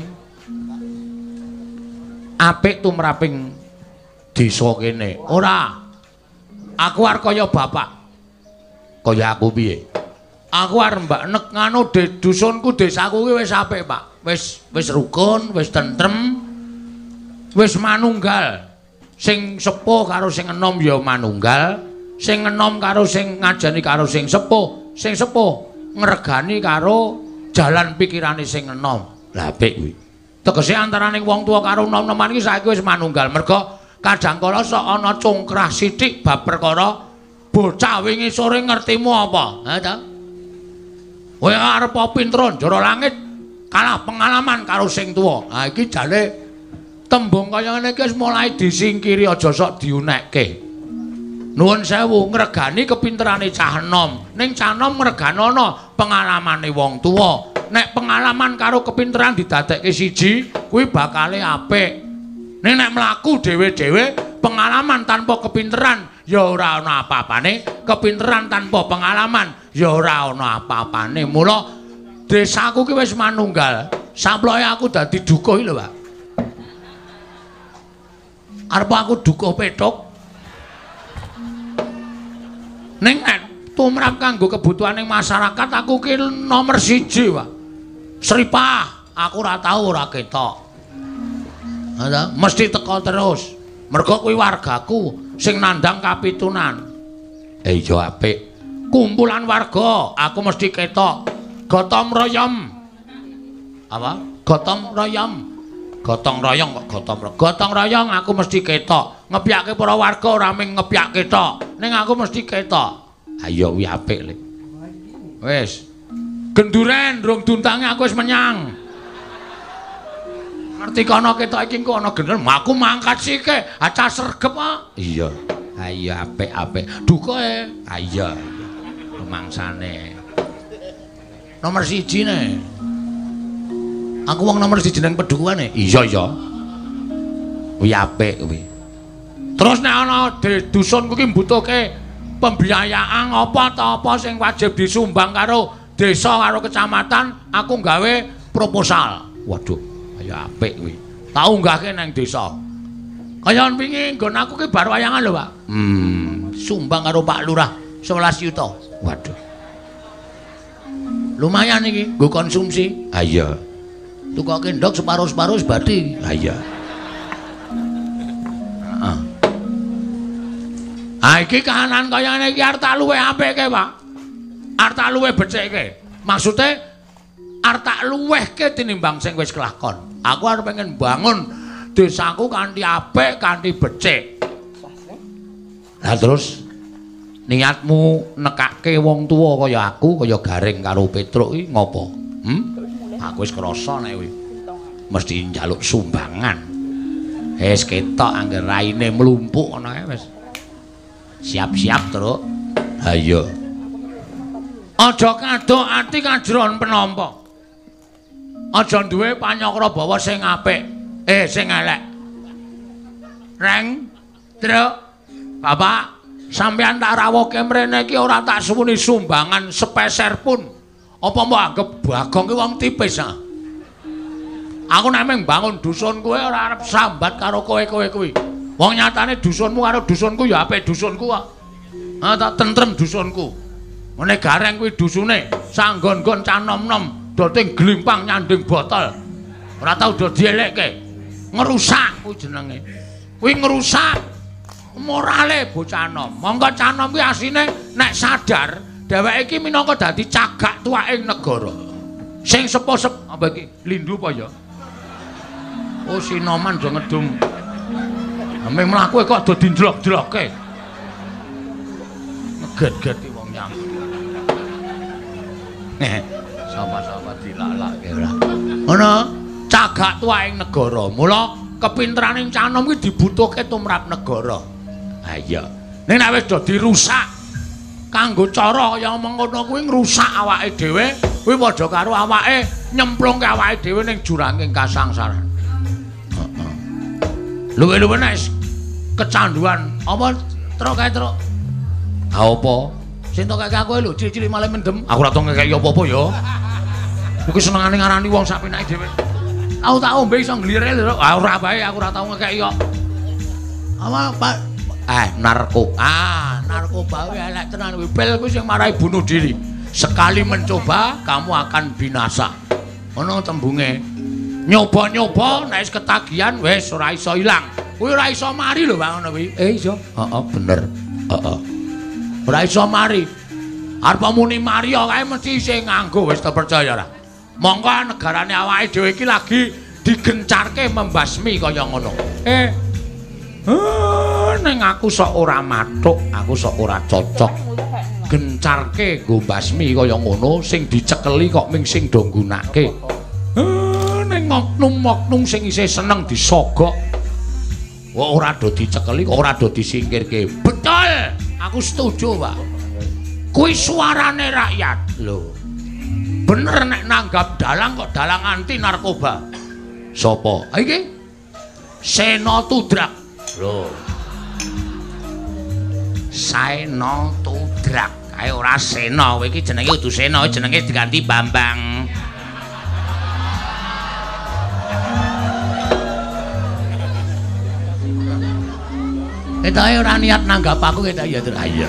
apik tumraping desa kene. Ora. Aku arep kaya bapak. Kaya aku piye? Aku arep mbak nek nganu de dusunku desaku kuwi wis apik, Pak. Wis wis rukun, wis tentrem. Wis manunggal. Sing sepuh karo sing enom ya manunggal. Sing enom karo sing ngajani karo sing sepuh, sing sepuh ngregani karo jalan pikirane sing enom. Lah apik kuwi. Tegese antaraning wong tuwa karo enom-enoman iki saiki wis manunggal. Merga kadang kala sok ana cungkrah sithik bab perkara bocah wingi sore ngertimu apa? Ha ta? Kowe arep pinter njara langit kalah pengalaman karo sing tuwa. Ha iki jane tembung kaya ngene iki wis mulai disingkiri aja sok diunekke. Nuwun sewu ngregani kepinterane cah enom. Ning cah enom ngreganono pengalamane wong tuwa. Nek pengalaman karo kepinteran didadekke siji, kuwi bakale apik. Ning nek mlaku dhewe-dhewe, pengalaman tanpa kepinteran ya ora ana apa-apane, kepinteran tanpa pengalaman ya ora ana apa-apane. Mula desaku ki wis manunggal. Samploke aku dadi dukuh lho, Pak. Arep aku dukuh petuk. Ning nek tumrap kanggo kebutuhaning masyarakat aku ki nomor siji, Pak. Sripah, aku ora tau ora ketok. Ada mesti teko terus. Mergo kuwi wargaku sing nandhang kapitunan. Eh iya apik. Kumpulan warga, aku mesti ketok. Gotong royong. Apa? Gotong royong. Gotong royong kok gotong royong. Gotong royong aku mesti ketok. Ngepyake para warga ora mung ngepyake tok. Ning aku mesti ketok. Ayo kuwi apik, Le. Wis. Genduren durung duntange aku wis menyang. Ngerti kono ketok iki engko ana gendel, aku mangkat sike, acah sregep kok. Iya. Ha iya apik-apik. Dukoe. Ha iya. Rumangsane. Nomor siji ne. Aku wong nomor siji nang pedukuane. Iya iya. Kuwi apik kuwi. Terus nek ana dusunku ki mbutuhke pembiayaan apa ta apa sing wajib disumbang karo desa karo kecamatan, aku gawe proposal. Waduh, kaya apik kuwi. Tak unggahke nang desa. Kaya wingi nggon aku ki bar wayangan lho, Pak. Hmm, sumbang karo Pak Lurah sewelas juta. Waduh. Lumayan iki nggo konsumsi. Ha iya. Tukoke ndok separo-separo wis badi. Ha iya. Heeh. Ah iki kahanan kaya ngene iki arep tak luwih apike, Pak. Arep tak luwih becikke. Maksude arep tak luwihke tinimbang sing wis kelakon. Aku arep pengen bangun desaku kanthi apik, kanthi becik. Lah terus niatmu nekake wong tuwa kaya aku, kaya Garing karo Petruk iki ngopo? Hm? Aku wis krasa nek kuwi mesti njaluk sumbangan. Wis ketok angger raine mlumpuk ngono ae wis. Siap-siap, Truk. Ha iya. Aja kadok ati kajron penampa. Aja duwe panyakra bawa sing apik, eh sing elek. Reng, Truk, Bapak, sampeyan tak rawuhke mrene iki ora tak suwuni sumbangan sepeser pun. Apa mbok anggap Bagong ki wong tipis ah? Aku nek mung bangun dusun kowe ora arep sambat karo kowe-kowe kuwi. Wong nyatane dusunmu karo dusunku ya apik dusunku kok. Ah tak tentrem dusunku. Ngene gareng kuwi dusune sanggon-gon canom-nom doting glimpang nyanding botol. Ora tau do dielekke. Ngerusak kuwi jenenge. Kuwi ngerusak morale bocah nom. Monggo canom kuwi asine nek sadar dheweke iki minangka dadi cagak tuwaking negara. Sing sepo-sep apa iki? Lindu apa ya? Oh Sinoman do ngedum. Ameh mlaku kok do dindelok-delokke. Ngeget-geti wong nyam. Sama-sama dilalake ora. Ngono, cagak tuwaing negara. Mula kepinteraning canom kuwi dibutuhke tumrap negara. Ha iya. Ning nek wis do dirusak kanggo cara kaya mengkono kuwi ngrusak awake dhewe, kuwi padha karo awake nyemplungke awake dhewe ning juranging kasangsaran. Heeh. Luwe-luwe nek kecanduan apa truk kae truk. Ha apa? Sing tok kaya aku lho cilik-cilik malah mendem. Aku ora tau ngekeki apa-apa ya. Kuwi senengane ngarani wong sak penake dhewe. Aku tak ombe iso nglire lho. Ah ora bae aku ora tau ngekeki kok. Apa Pak? Eh narko. Ah, narkoba kuwi elek tenan kuwi. Pil kuwi sing marai bunuh diri. Sekali mencoba kamu akan binasa. Ngono tembunge. Nyoba-nyoba nek wis ketagihan wis ora iso ilang. Kuwi ora iso mari lho Pak ngono kuwi. Eh iso? Heeh, bener. Heeh. Ora iso mari. Arep muni Mario kae mesti sing nganggo wis terpercaya ora. Monggo negarane awake dhewe iki lagi digencarke membasmi kaya ngono. Eh. Eh ning aku sok ora mathuk, aku sok ora cocok. Gencarke nggo basmi kaya ngono sing dicekeli kok ming sing do nggunakake. Eh ning oknum-oknum sing isih seneng disogok. Kok ora do dicekeli, kok ora do disingkirke. Betul. Aku setuju, Pak. Kuwi suarane rakyat. Lho. Bener nek nanggap dalang kok dalang anti narkoba. Sopo? Ha iki? Sena Tudrak. Lho. Sena Tudrak. Kae ora Sena, kowe iki jenenge kudu Sena, jenenge diganti Bambang. Ketoke ora niat nanggap aku ketok ya terus ayo.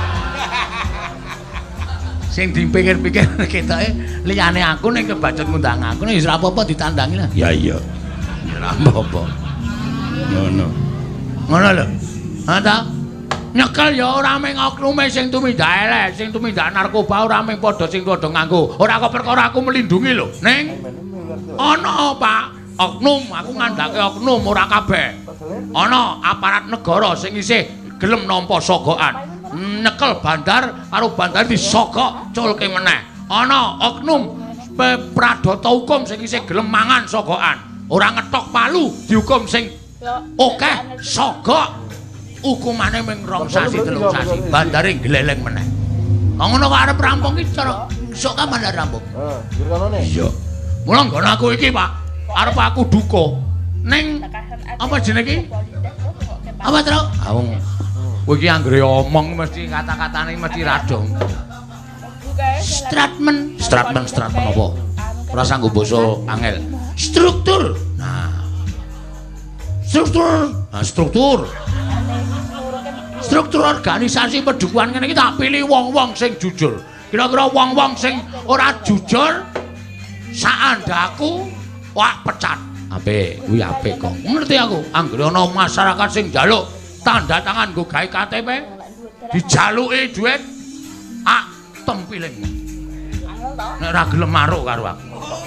Sing dipikir-pikir ketoke liyane aku ning kebacut ngundang aku nek wis ora apa-apa ditandangi lah. Ya iya. Ora apa-apa. Ngono. Ngono lho. Ha ta? Nyekel ya ora mung oknume sing tumindak elek, sing tumindak narkoba ora mung padha sing padha nganggo. Ora kok perkara aku melindungi lho. Ning ana Pak, oknum aku ngandhake oknum ora kabeh. Ana aparat negara sing isih gelem nampa sogokan. Nyekel bandar karo bandar disogok culke meneh. Ana oknum pradata hukum sing isih gelem mangan sogokan. Ora ngetok palu dihukum sing akeh sogok. Hukumane ming rong sasi telung sasi. Bandare gleleng meneh. Kok ngono kok arep rampung iki cara sok ka bandar rampung. Heeh, dirkanane. Iya. Mula nggon aku iki, Pak. Arep aku duka. Ning apa jenenge iki? Apa, Tru? Aung. Kowe iki anggere omong mesti kata-katane mesti radong. Statement, statement, statement apa? Ora sanggo basa angel. Struktur. Nah. Struktur. Nah, struktur. Struktur organisasi pedukuhan ngene iki tak pilih wong-wong sing jujur. Kira-kira wong-wong sing ora jujur saandaku wak pecat. Apik, kuwi apik kok. Ngerti aku, anggere ana masyarakat sing njaluk tanda tangan nggo gawe K T P, dijaluki dhuwit, ak tempiling. Nek ora gelem maruk karo aku.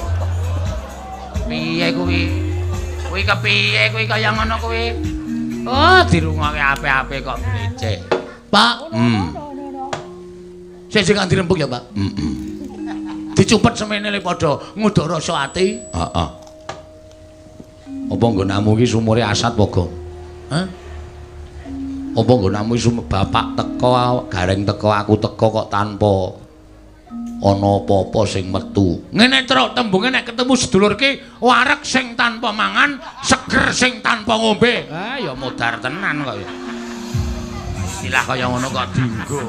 Piye kuwi? Kuwi kepiye kuwi kaya ngono kuwi? Oh, dirungokke apik-apik kok becek. Pak, hmm. Sing sing dirempuk ya, Pak? Heeh. Dicupet semene le padha ngudara rasa ati. Heeh. Apa nggonamu iki sumure asat apa, hah? Apa nggonamu iki bapak teko, gareng teko, aku teko kok tanpa ana apa-apa sing metu. Ngene Truk, tembunge nek ketemu sedulur ki wareg sing tanpa mangan, seger sing tanpa ngombe. Ah ya modar tenan kok ya. Istilah kaya ngono kok dienggo.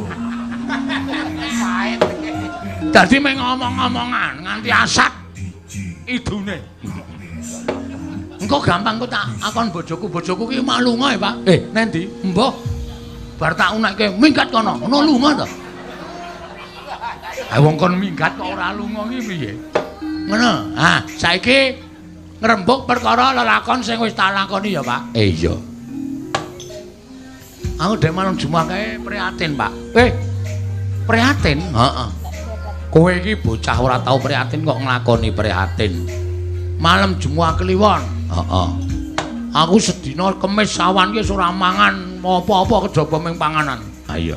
Dadi meng ngomong-ngomongan nganti asat idune. Engko gampang kok tak akon bojoku, bojoku ki mak lunga ya, Pak. Eh, nendi? Mbah. Bar tak unekke minggat kono, ono lunga to. Ha wong kon minggat kok ora lunga iki piye? Ngono. Ha, saiki ngrembug perkara lelakon sing wis tak lakoni ya, Pak. Eh iya. Aku dek malam Jumat kae prihatin, Pak. Eh. Prihatin? Heeh. Kowe iki bocah ora tau prihatin kok nglakoni prihatin. Malam Jumat kliwon. Heeh. Aku sedina kemis sawan ki ora mangan apa-apa kejaba ming panganan. Ha iya.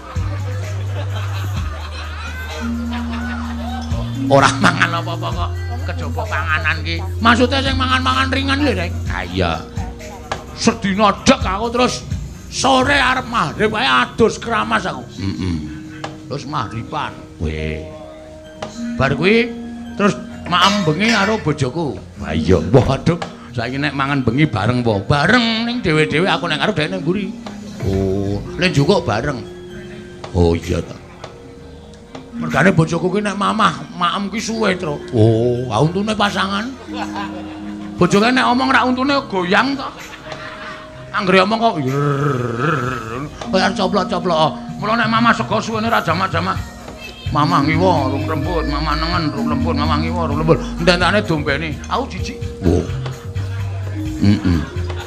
Ora mangan apa-apa kok kejaba panganan ki. Maksude sing mangan-mangan ringan lho, Rek. Ha iya. Sedina dek aku terus sore arep maghrib wae adus keramas aku. Heeh. Terus maghriban. Weh. Bar kuwi terus maem bengi karo bojoku. Ha iya. Waduh, saiki nek mangan bengi bareng po. Bareng ning dhewe-dhewe aku nek karo dhek ning mburi. Oh, len juga bareng. Oh iya ta. Mergane bojoku ki nek mamah, maem ki suwe, Tru. Oh, ha untune pasangan. Bojoke nek omong ra untune goyang to. Anggere omong kok kaya coplok-coplok. Mula nek mamah sego suwene ra jamak-jamak. Mamah ngiwa rung lembut, mamah nengen rung lembut, mamah ngiwa rung lembut. Ndentane dombene. Aku jijik. Oh. Heeh.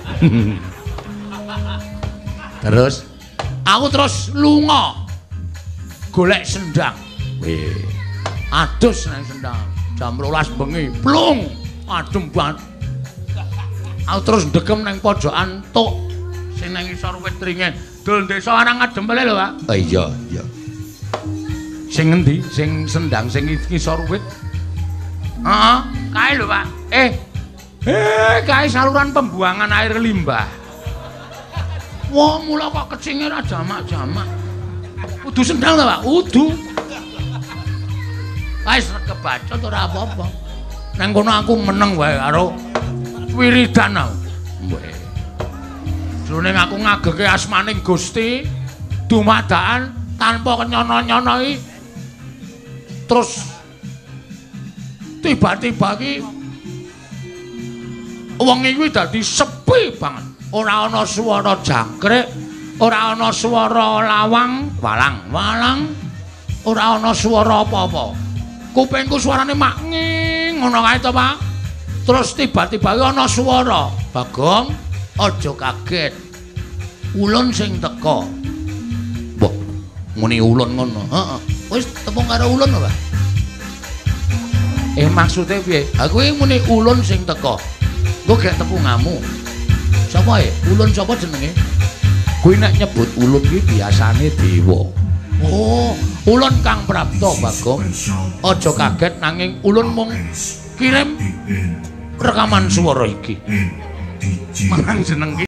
Terus aku terus lunga golek sendang. Weh. Adus nang sendang. jam rolas bengi, plung. Adem banget. Aku terus ndegem nang pojokan tuk sing nang isor wit ringe. Dul desa arang adem le lho, Pak. Oh iya, iya. Sing ngendi? Sing sendang sing isor wit. Heeh, kae lho, Pak. Eh. Eh, kae saluran pembuangan air limbah. Wah, mula kok kecinge ra jamak-jamak. Kudu sendang ta, Pak? Kudu. Wis kebacot ora apa-apa. Nang kono aku meneng wae karo wiridan aku. Weh. Jroning aku ngageke asmaning Gusti dumadakan tanpa kenyono-nyono iki. Terus tiba-tiba iki wong iki dadi sepi banget. Ora ana swara jangkrik, ora ana swara lawang, walang, walang. Ora ana swara apa-apa. Kupingku suarane mak nging ngono kae to, Pak. Terus tiba-tiba ana swara, "Bagong, aja kaget. Ulun sing teka." Mbok, muni ulun ngono. Heeh. Wis tepung karo ulun, Pak. Eh maksude piye? Aku iki muni ulun sing teka. Engko gek tepungamu. Sapa e? Ulun sapa jenenge? Kuwi nek nyebut ulun ki biasane dewa. Oh, ulun Kang Prapta, Bagong. Aja kaget nanging ulun mung kirim rekaman swara iki. Manang jeneng